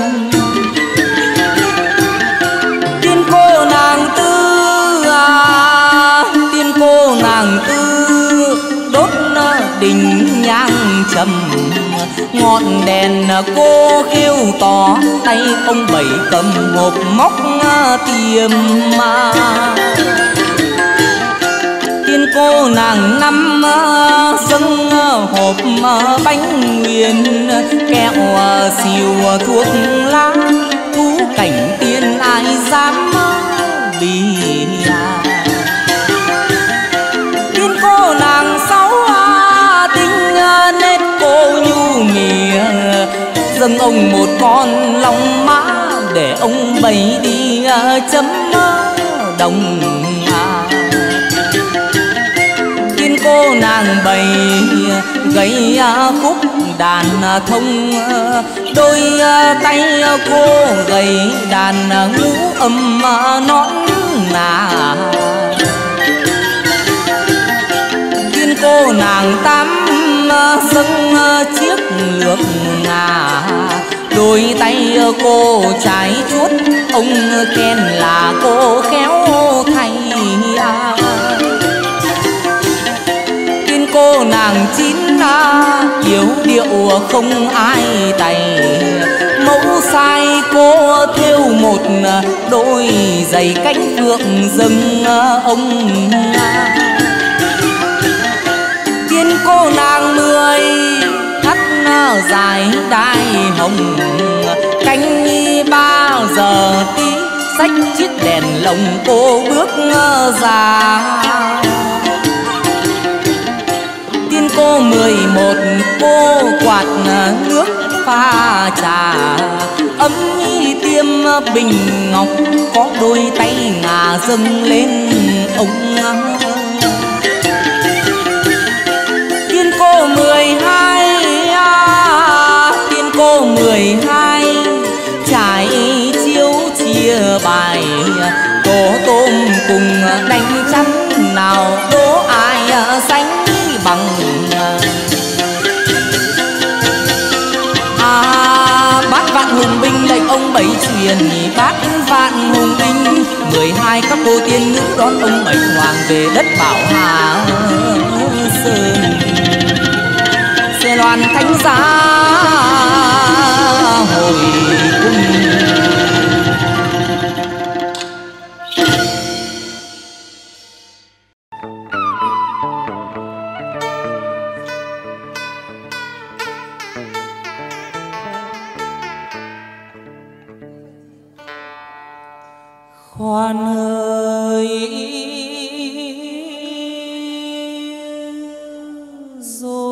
Tiên cô nàng tư à, tiên cô nàng tư đốt đình nhang trầm, ngọn đèn cô kêu tỏ tay ông bảy cầm hộp móc tiêm mà. Tiên cô nàng năm dâng hộp bánh nguyên, kẹo xìu thuốc lá, thú cảnh tiên ai dám bì à. Tiên cô nàng sáu tính nết cô nhu mìa, dâng ông một con long mã để ông bày đi chấm đồng à. Tiên cô nàng bày gấy khúc đàn thông, đôi tay cô gầy đàn ngũ âm nón nà. Tiên cô nàng tám dâng chiếc lược ngà, đôi tay cô trái chuốt ông khen là cô khéo thay à. Tiên cô nàng chín yếu điệu không ai tay, mẫu sai cô thêu một đôi giày cánh phượng dâng ông. Tiên cô nàng mười thắt dài đai hồng, cánh ba giờ tí xách chiếc đèn lồng cô bước ra. Tiên cô mười một cô quạt nước pha trà, ấm tiêm bình ngọc có đôi tay ngà dâng lên ông. Tiên cô mười hai, tiên cô mười hai trải chiếu chia bài, tổ tôm cùng đánh chắn nào đố ai sánh bằng. À, bát vạn hùng binh lệnh ông bảy truyền, bát vạn hùng binh mười hai các cô tiên nữ đón ông bảy hoàng về đất Bảo Hà Sơn. Xe loan thánh giá hồi cung. Khoan ơi dô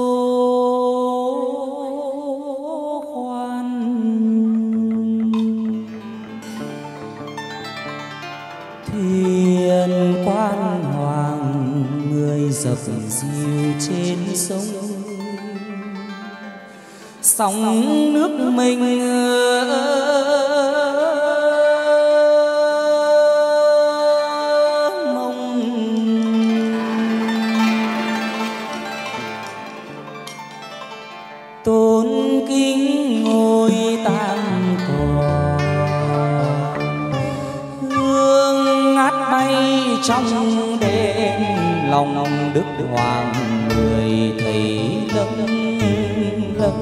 khoan, thuyền quan hoàng người dập dìu trên sông, sóng nước mình tôn kính ngôi tam tòa, hương ngát bay trong đêm lòng đức hoàng người thầy lâm lâm.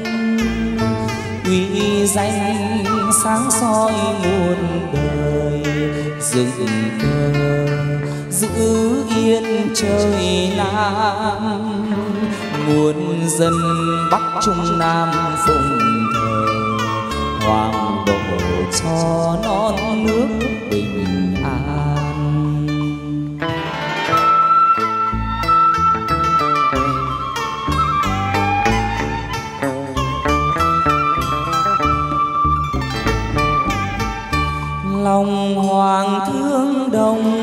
Uy danh sáng soi muôn đời, dựng cờ giữ yên trời Nam, muôn dân Bắc Trung Nam phụng thờ, hoàng độ cho non nước bình an. Lòng hoàng thương đồng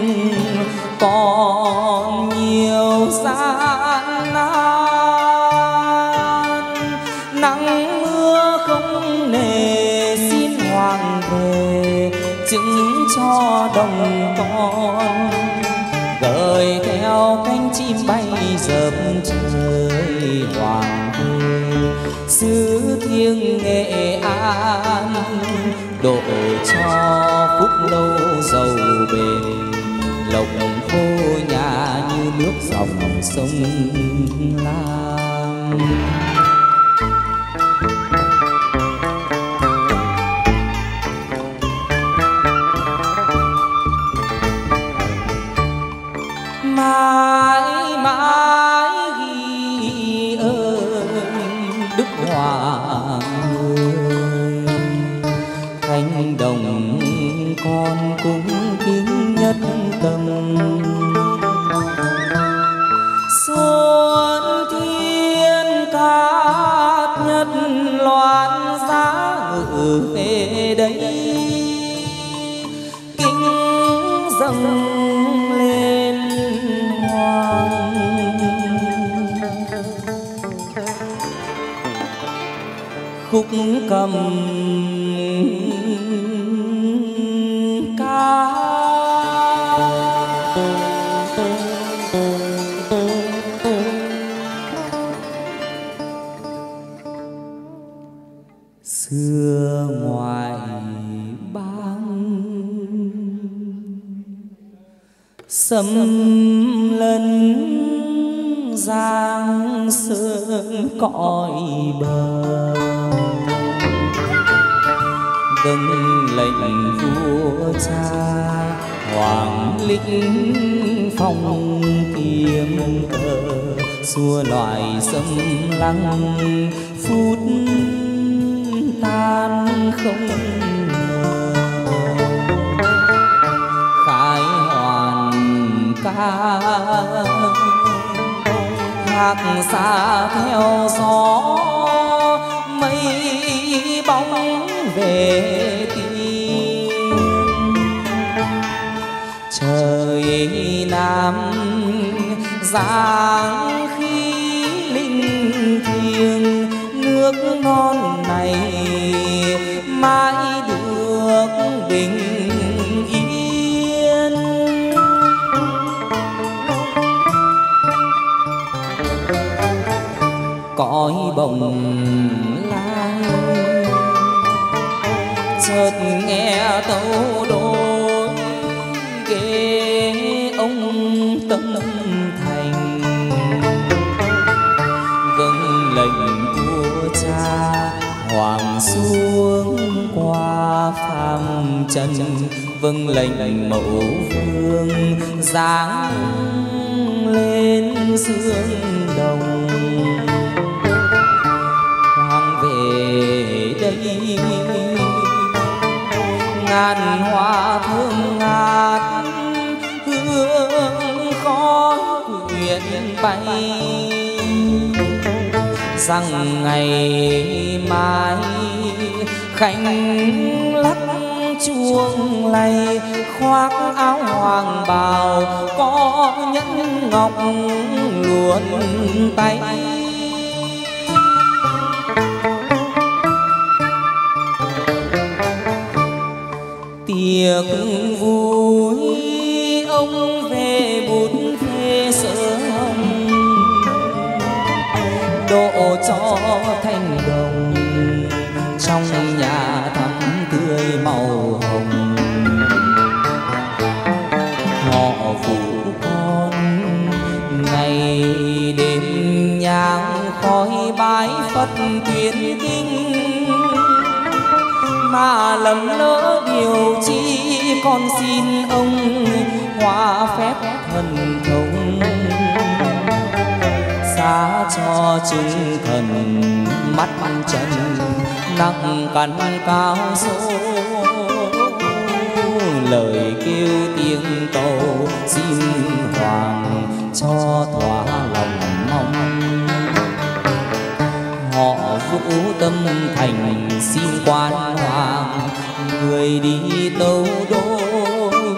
còn nhiều gian nan, nắng mưa không nề xin hoàng về, chứng cho đồng con gợi theo cánh chim bay dợp trời hoàng về xứ thiêng Nghệ An, độ cho phúc lâu giàu bền, lộc khô nhà như nước dòng sông Lam. Mà con cũng kính nhất tâm. Xuân thiên cát nhất loan giá ngự về đây, kính dâng lên hoàng. Khúc cầm ca xưa ngoài bang xâm lấn giang sơn cõi bờ, vâng lệnh vua cha hoàng lĩnh phong kiếm cờ, xua loài xâm lăng phút tan không ngờ. Khải hoàn ca hát xa theo gió, mây bóng về tiên. Trời Nam giáng khí linh thiêng, nước non này mãi được bình yên. Cõi bồng lai chợt nghe tấu đối ghế ông tâm thành, vâng lệnh vua cha hoàng xuống qua phàm trần, vâng lệnh mẫu vương giáng lên dương đồng. Hoàng về đây ngàn hoa thơm ngát, hương khói quyện bay, rằng ngày mai khánh lắc chuông lay, khoác áo hoàng bào có nhẫn ngọc luồn tay. Tiệc vui ông về bút phê sớm, độ cho thanh đồng trong nhà thắm tươi màu hồng. Họ phụ con ngày đêm nhang khói bái Phật tuyên kinh, mà lầm lỡ điều chi con xin ông hóa phép thần thông, xá cho chúng thần mắt chân nặng cắn cao số. Lời kêu tiếng cầu xin hoàng cho thỏa lòng mong, họ vũ tâm thành xin quan hoàng người đi tâu đôi,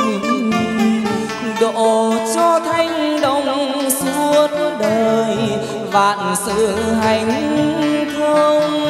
độ cho thanh đồng suốt đời vạn sự hạnh thông.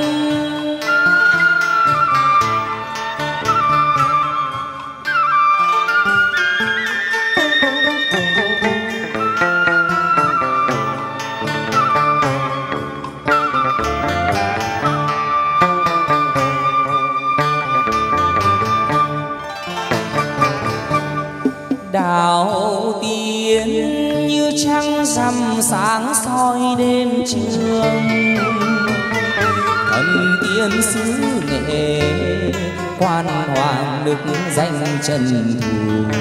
Đạo tiên như trăng rằm sáng soi đêm trường, thần tiên xứ nghệ quan hoàng được danh trần thù.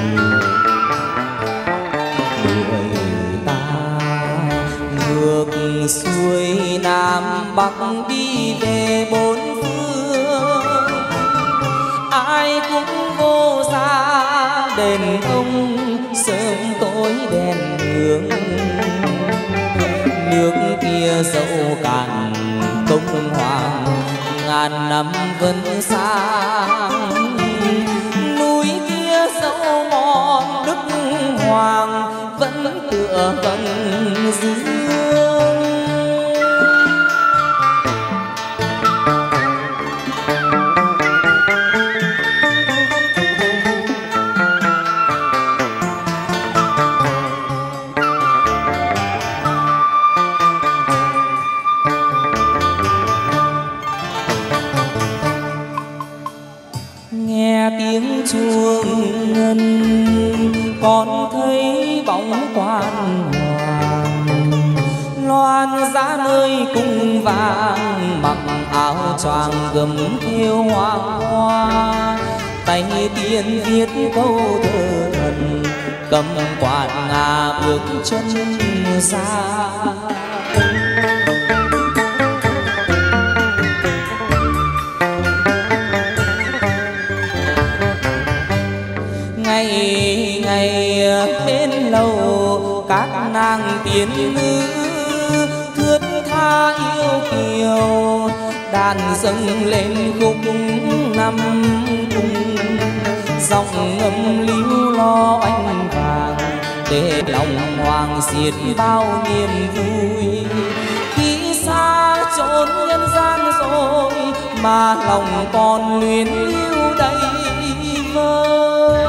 Người ta ngược xuôi nam bắc đi về bốn phương, ai cũng vô xa, đền ông sớm tối đèn hương. Nước kia dẫu cạn công hoàng, ngàn năm vẫn sáng. Núi kia dẫu mòn đức hoàng, vẫn tựa vầng dương. Tiếng chuông ngân con thấy bóng quan hoàng, loan giá nơi cung vàng, mặc áo choàng gấm thêu hoàng hoa. Tay tiên viết câu thơ thần, cầm quạt ngà bước chân ra. Ngày ngày bên lầu các nàng tiên nữ, thướt tha yêu kiều, đàn dâng lên khúc năm cung. Giọng ngâm líu lo anh vàng, để lòng hoàng xiết bao niềm vui. Khi xa chốn nhân gian rồi, mà lòng còn luyến lưu đầy vơi.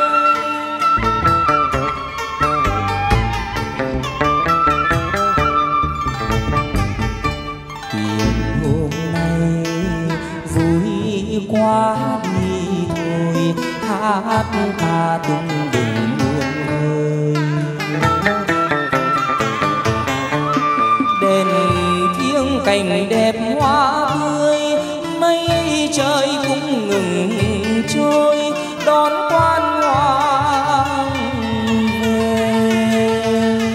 Qua đi thôi, hát ca tung đừng buồn ơi. Đền thiêng cảnh đẹp hoa tươi, mây trời cũng ngừng trôi, đón quan hoàng về.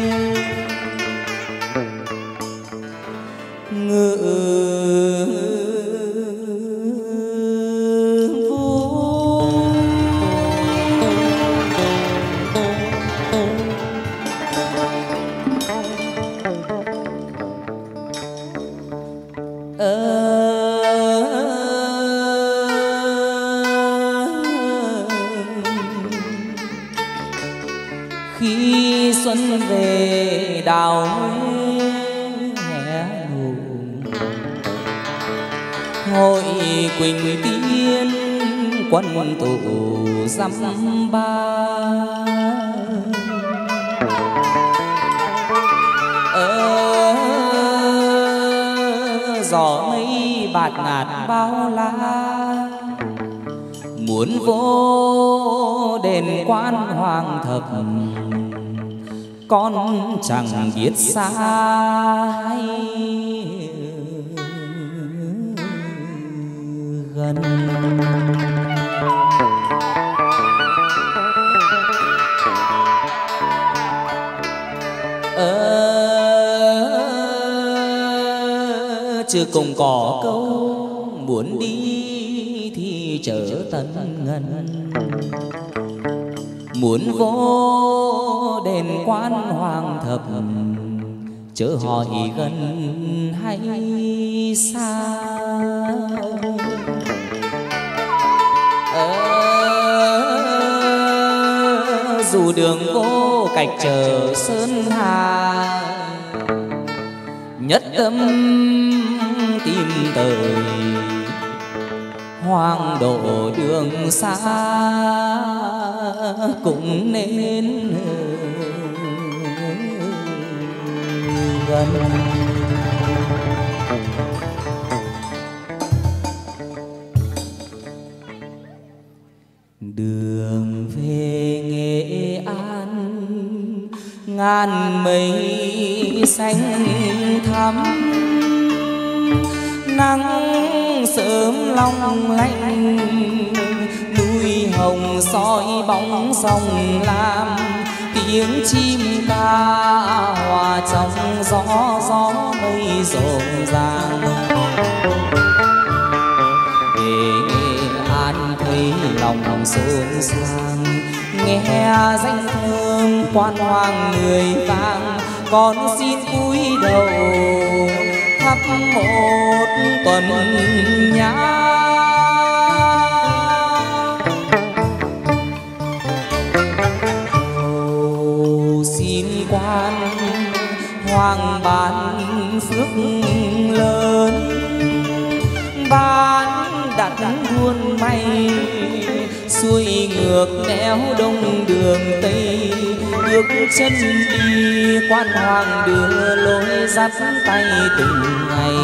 Ngự khi xuân về đào hè hùng, hội quỳnh tiên quân tụ dăm ba. Ở gió mây bạt ngạt bao la, muốn vô đền quan hoàng thập, con chẳng biết xa hay gần. Ờ, chưa cùng có câu muốn đi thì chớ tận ngần, muốn vô đền quan hoàng thập, chớ hỏi gần hay xa. Ờ, dù đường vô cách chờ sơn hà, nhất tâm tìm tới hoàng độ đường xa, cũng nên gần. Đường về Nghệ An ngàn mây xanh thắm, nắng sớm long lanh, núi hồng soi bóng sông lam, tiếng chim ca hòa trong gió gió mây rộn ràng. Nghệ An thấy lòng xôn xang. Nghe danh thơm quan hoàng người vang, con xin cúi đầu thắp một tuần nhang. Xin quan hoàng ban phước lớn, ban đặt buôn may xuôi ngược nẻo đông đường tây. Bước chân đi quan hoàng đưa lối dắt tay từng ngày.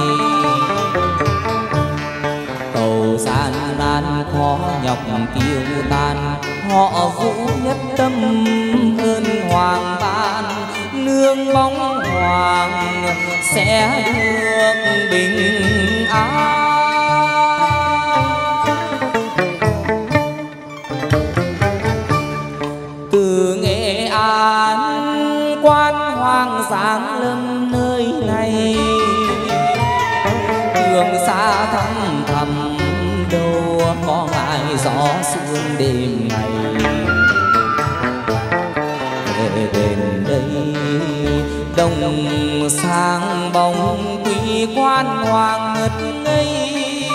Cầu gian nan khó nhọc tiêu tan, họ vũ nhất tâm ơn hoàng ban. Nương bóng hoàng sẽ được bình an. Từ Nghệ An quan hoàng giáng lâm nơi này, đường xa thăm thầm đâu có ngại gió sương đêm ngày. Về đến đây đông sang bóng quý quan hoàng ngất ngây.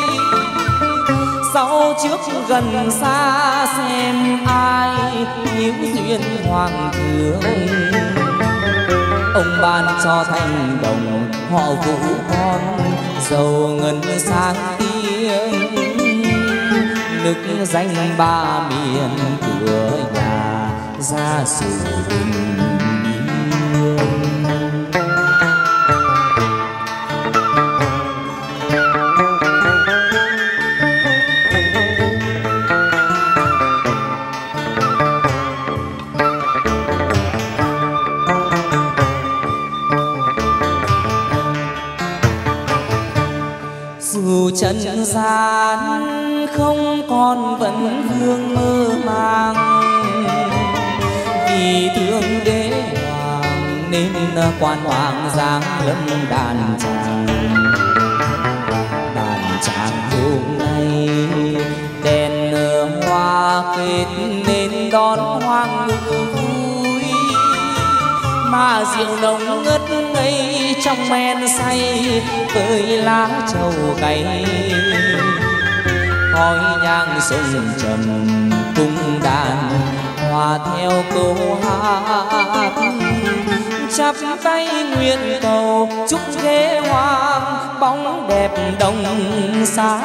Sau trước gần xa xem ai hiếu duyên hoàng thương. Ông ban cho thanh đồng họ vũ con, giàu ngân sáng tiếng. Nức danh ba miền cửa nhà gia sử bình yên. Dù trần gian không còn vẫn vương mơ màng, vì thương đế hoàng nên quan hoàng giáng lâm đàn tràng. Đàn tràng hôm nay đèn hoa kết nên đón hoàng ngự vui. Mà rượu nồng ngất ngây trong men say với lá trầu cay. Khói nhang sông trầm cung đàn hòa theo câu hát. Chắp tay nguyện cầu chúc ghế hoàng bóng đẹp đông xa.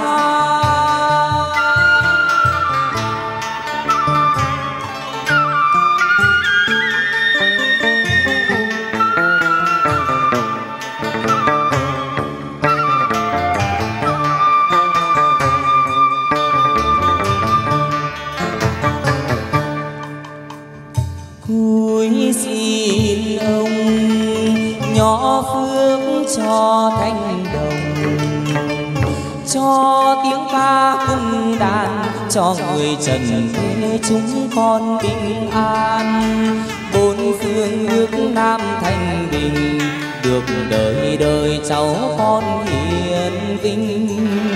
Cúi xin ông nhỏ phước cho thanh đồng, cho tiếng ca cung đàn, cho người trần thế chúng con bình an. Bốn phương nước Nam thanh bình, được đời đời cháu con hiền vinh.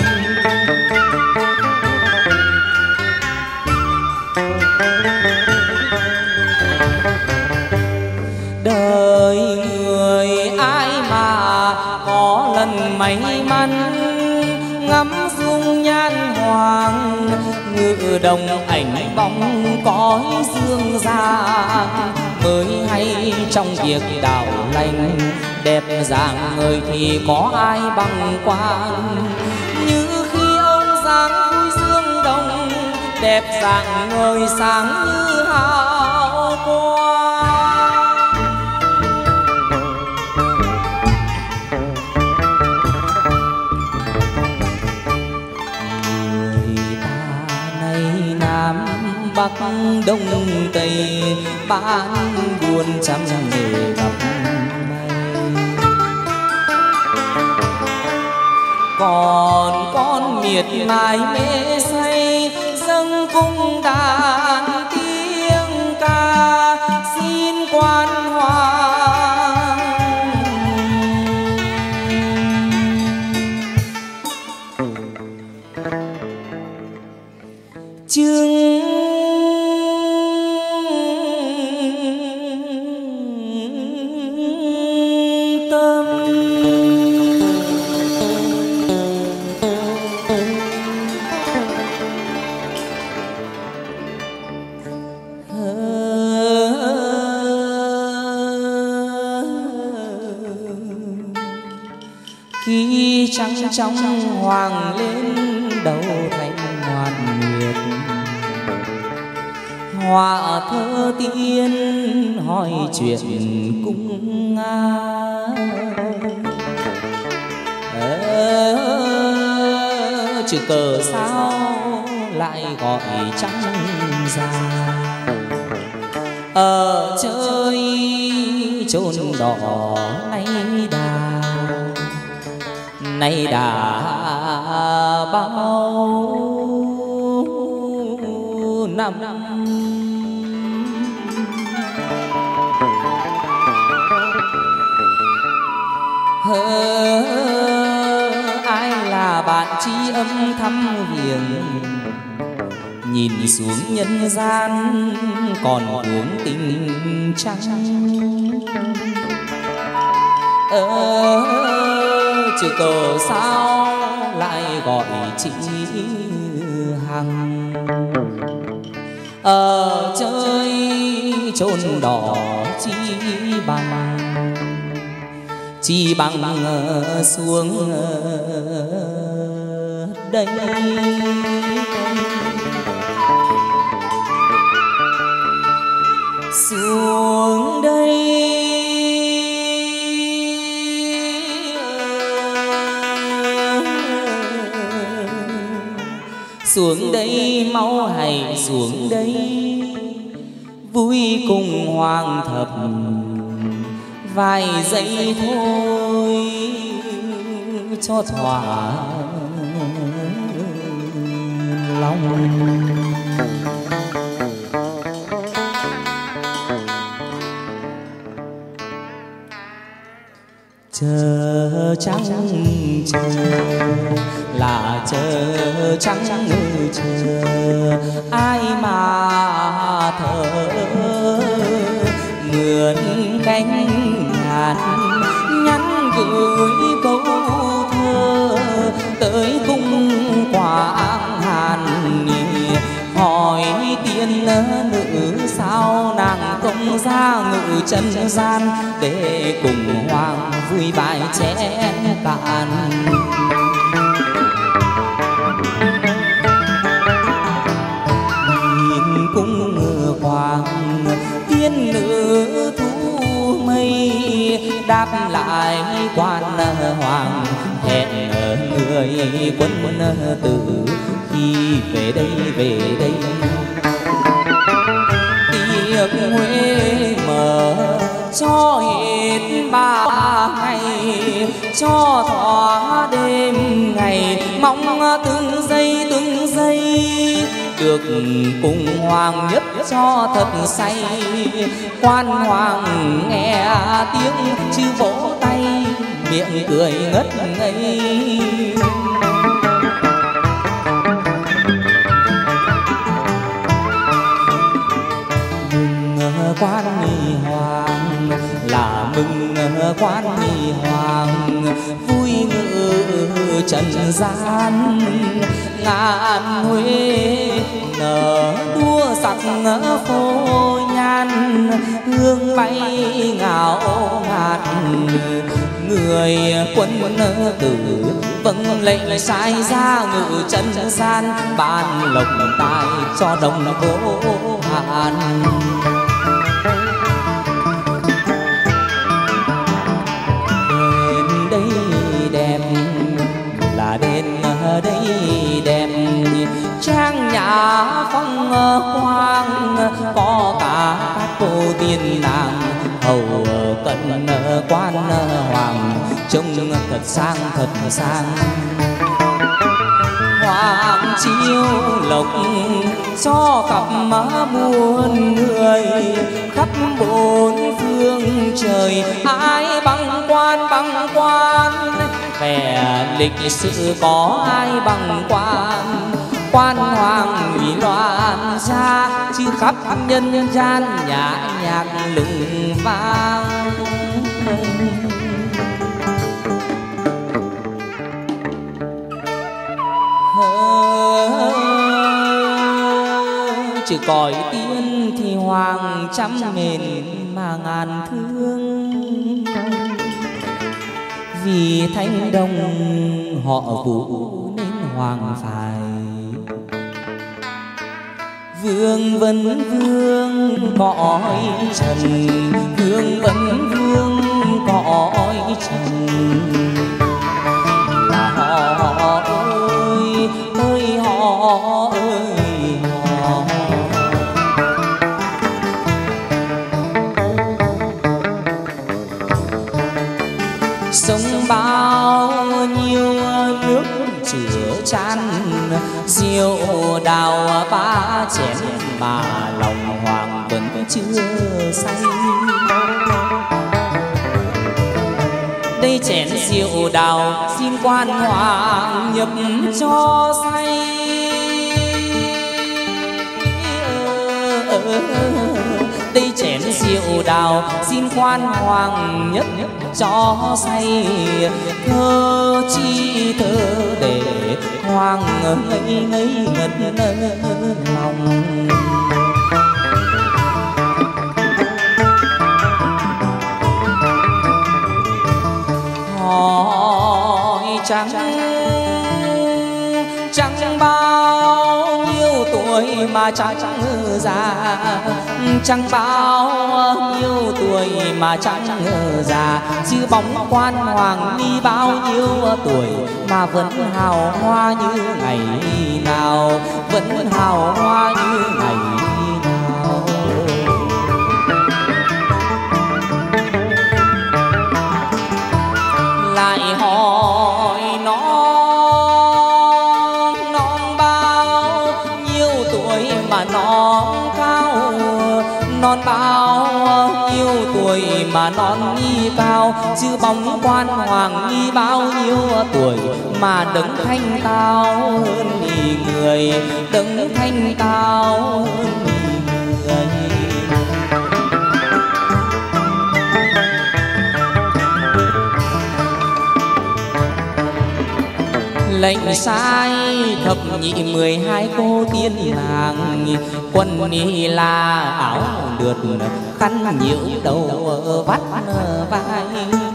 Đời người ai mà có lần may mắn, ngắm dung nhan hoàng ngự đồng ảnh bóng cõi dương gian. Mới hay trong việc đạo lành, đẹp dạng người thì có ai bằng quan. Như khi ông giáng vui dương đồng, đẹp dạng người sáng như hào quang. Bắc Đông Tây bán buôn trăm nghề gặp may. Còn con miệt mài mê say dâng cung đàn tiếng ca xin quan hoàng. Chương khi trăng trong hoàng lên đầu thành ngoan nguyệt. Họa thơ tiên hỏi chuyện cung nga, ờ, chữ cờ sao lại gọi trăng già. Ở chơi chốn đỏ nay đà, nay đã bao năm. Hơ, ai là bạn tri âm thăm viếng, nhìn xuống nhân gian còn hướng tình trăng. Ờ, chữ cờ sao lại gọi chị Hằng. Ở chơi chốn đỏ chi bằng, chi bằng xuống đây. Xuống đây xuống đây mau hãy xuống đây, vui cùng hoàng thập vài giây thôi cho thỏa lòng. Chờ trăng chờ là chờ trăng chờ, ai mà thở mượn cánh ngàn nhắn gửi câu thơ tới cung Quảng Hàn. Hỏi tiên nữ sao nàng không ra ngự chân gian, để cùng hoàng vui bài chén cạn. Nhìn cung hoàng tiên nữ thu mây, đáp lại quan hoàng hẹn người quân tử khi về đây về đây. Tiệc Huế mở cho hết ba ngày, cho thỏa đêm ngày, mong từng giây từng giây được cùng hoàng nhất cho thật say. Quan hoàng nghe tiếng chư vỗ tay, miệng cười ngất ngây. Mừng quan nghi hoàng là mừng quan nghi hoàng, vui ngự trần gian. Ngàn Huế nở đua sắc phô nhan, hương bay ngào ngạt. Người quân tử vâng lệnh sai ra ngự trần gian, ban lộc tài cho đồng cố Hàn. Đền đây đẹp là đền đây đẹp, trang nhã phong quang, có cả các cô tiên nàng hầu cận quan hoàng, trông thật sang thật sang. Hoàng chiêu lộc cho cặp má muôn người, khắp bốn phương trời ai bằng quan bằng quan. Vẻ lịch sử có ai bằng quan, quan hoàng ủy loạn ra, chứ khắp nhân gian nhã nhạc lừng vang. Chứ cõi tiên thì hoàng trăm mền mà ngàn thương, Vì Thanh Đồng họ Vũ nên hoàng phải. Vương vấn vương cõi trần, vương vấn vương cõi trần. Là họ ơi ơi họ ơi họ. Sông bao nhiêu nước chứa chan, rượu đào ba chén mà lòng hoàng vẫn chưa say. Đây chén rượu đào xin quan hoàng nhập cho say. Đây chén rượu đào xin quan hoàng nhất cho say. Thơ chi thơ để hoàng ngây ngây ngất lòng. Hỏi chẳng chẳng bao nhiêu tuổi mà chẳng già, chẳng bao nhiêu tuổi mà chẳng già. Chứ bóng quan hoàng đi bao nhiêu tuổi mà vẫn hào hoa như ngày nào, vẫn hào hoa như ngày nào. Lại hỏi nó non bao nhiêu tuổi mà non cao, non bao nhiêu tuổi mà non nghi cao. Chứ bóng quan hoàng nghi bao nhiêu tuổi mà đấng thanh cao hơn nhì người, đấng thanh cao hơn nhì người. Lệnh sai thập nhị mười hai cô tiên nàng, quần ni là áo lượt khăn nhiễu đầu vắt vai.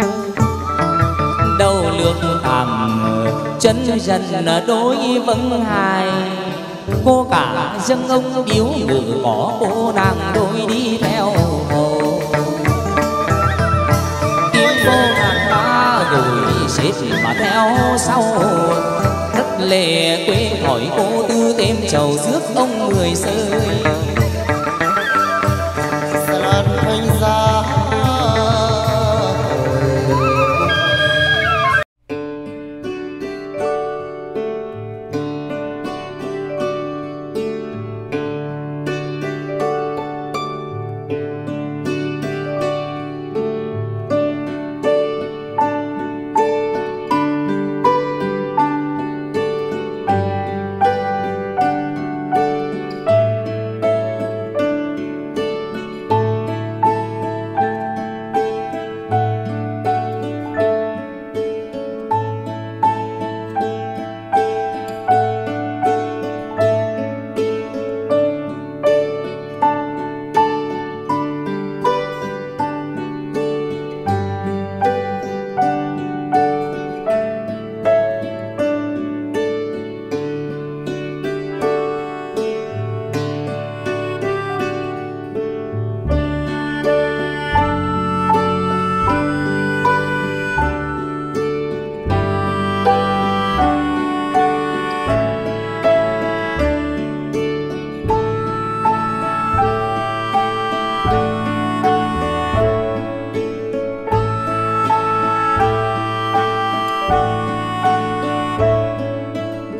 Đầu lược tằm chân dần đôi vâng hài. Cô cả dâng ông biếu ngự có cô nàng đôi đi theo hầu. Tiếng cô nàng ba rồi xếp mà theo sau. Rất lệ quê hỏi cô tư tên trầu rước ông người sơi.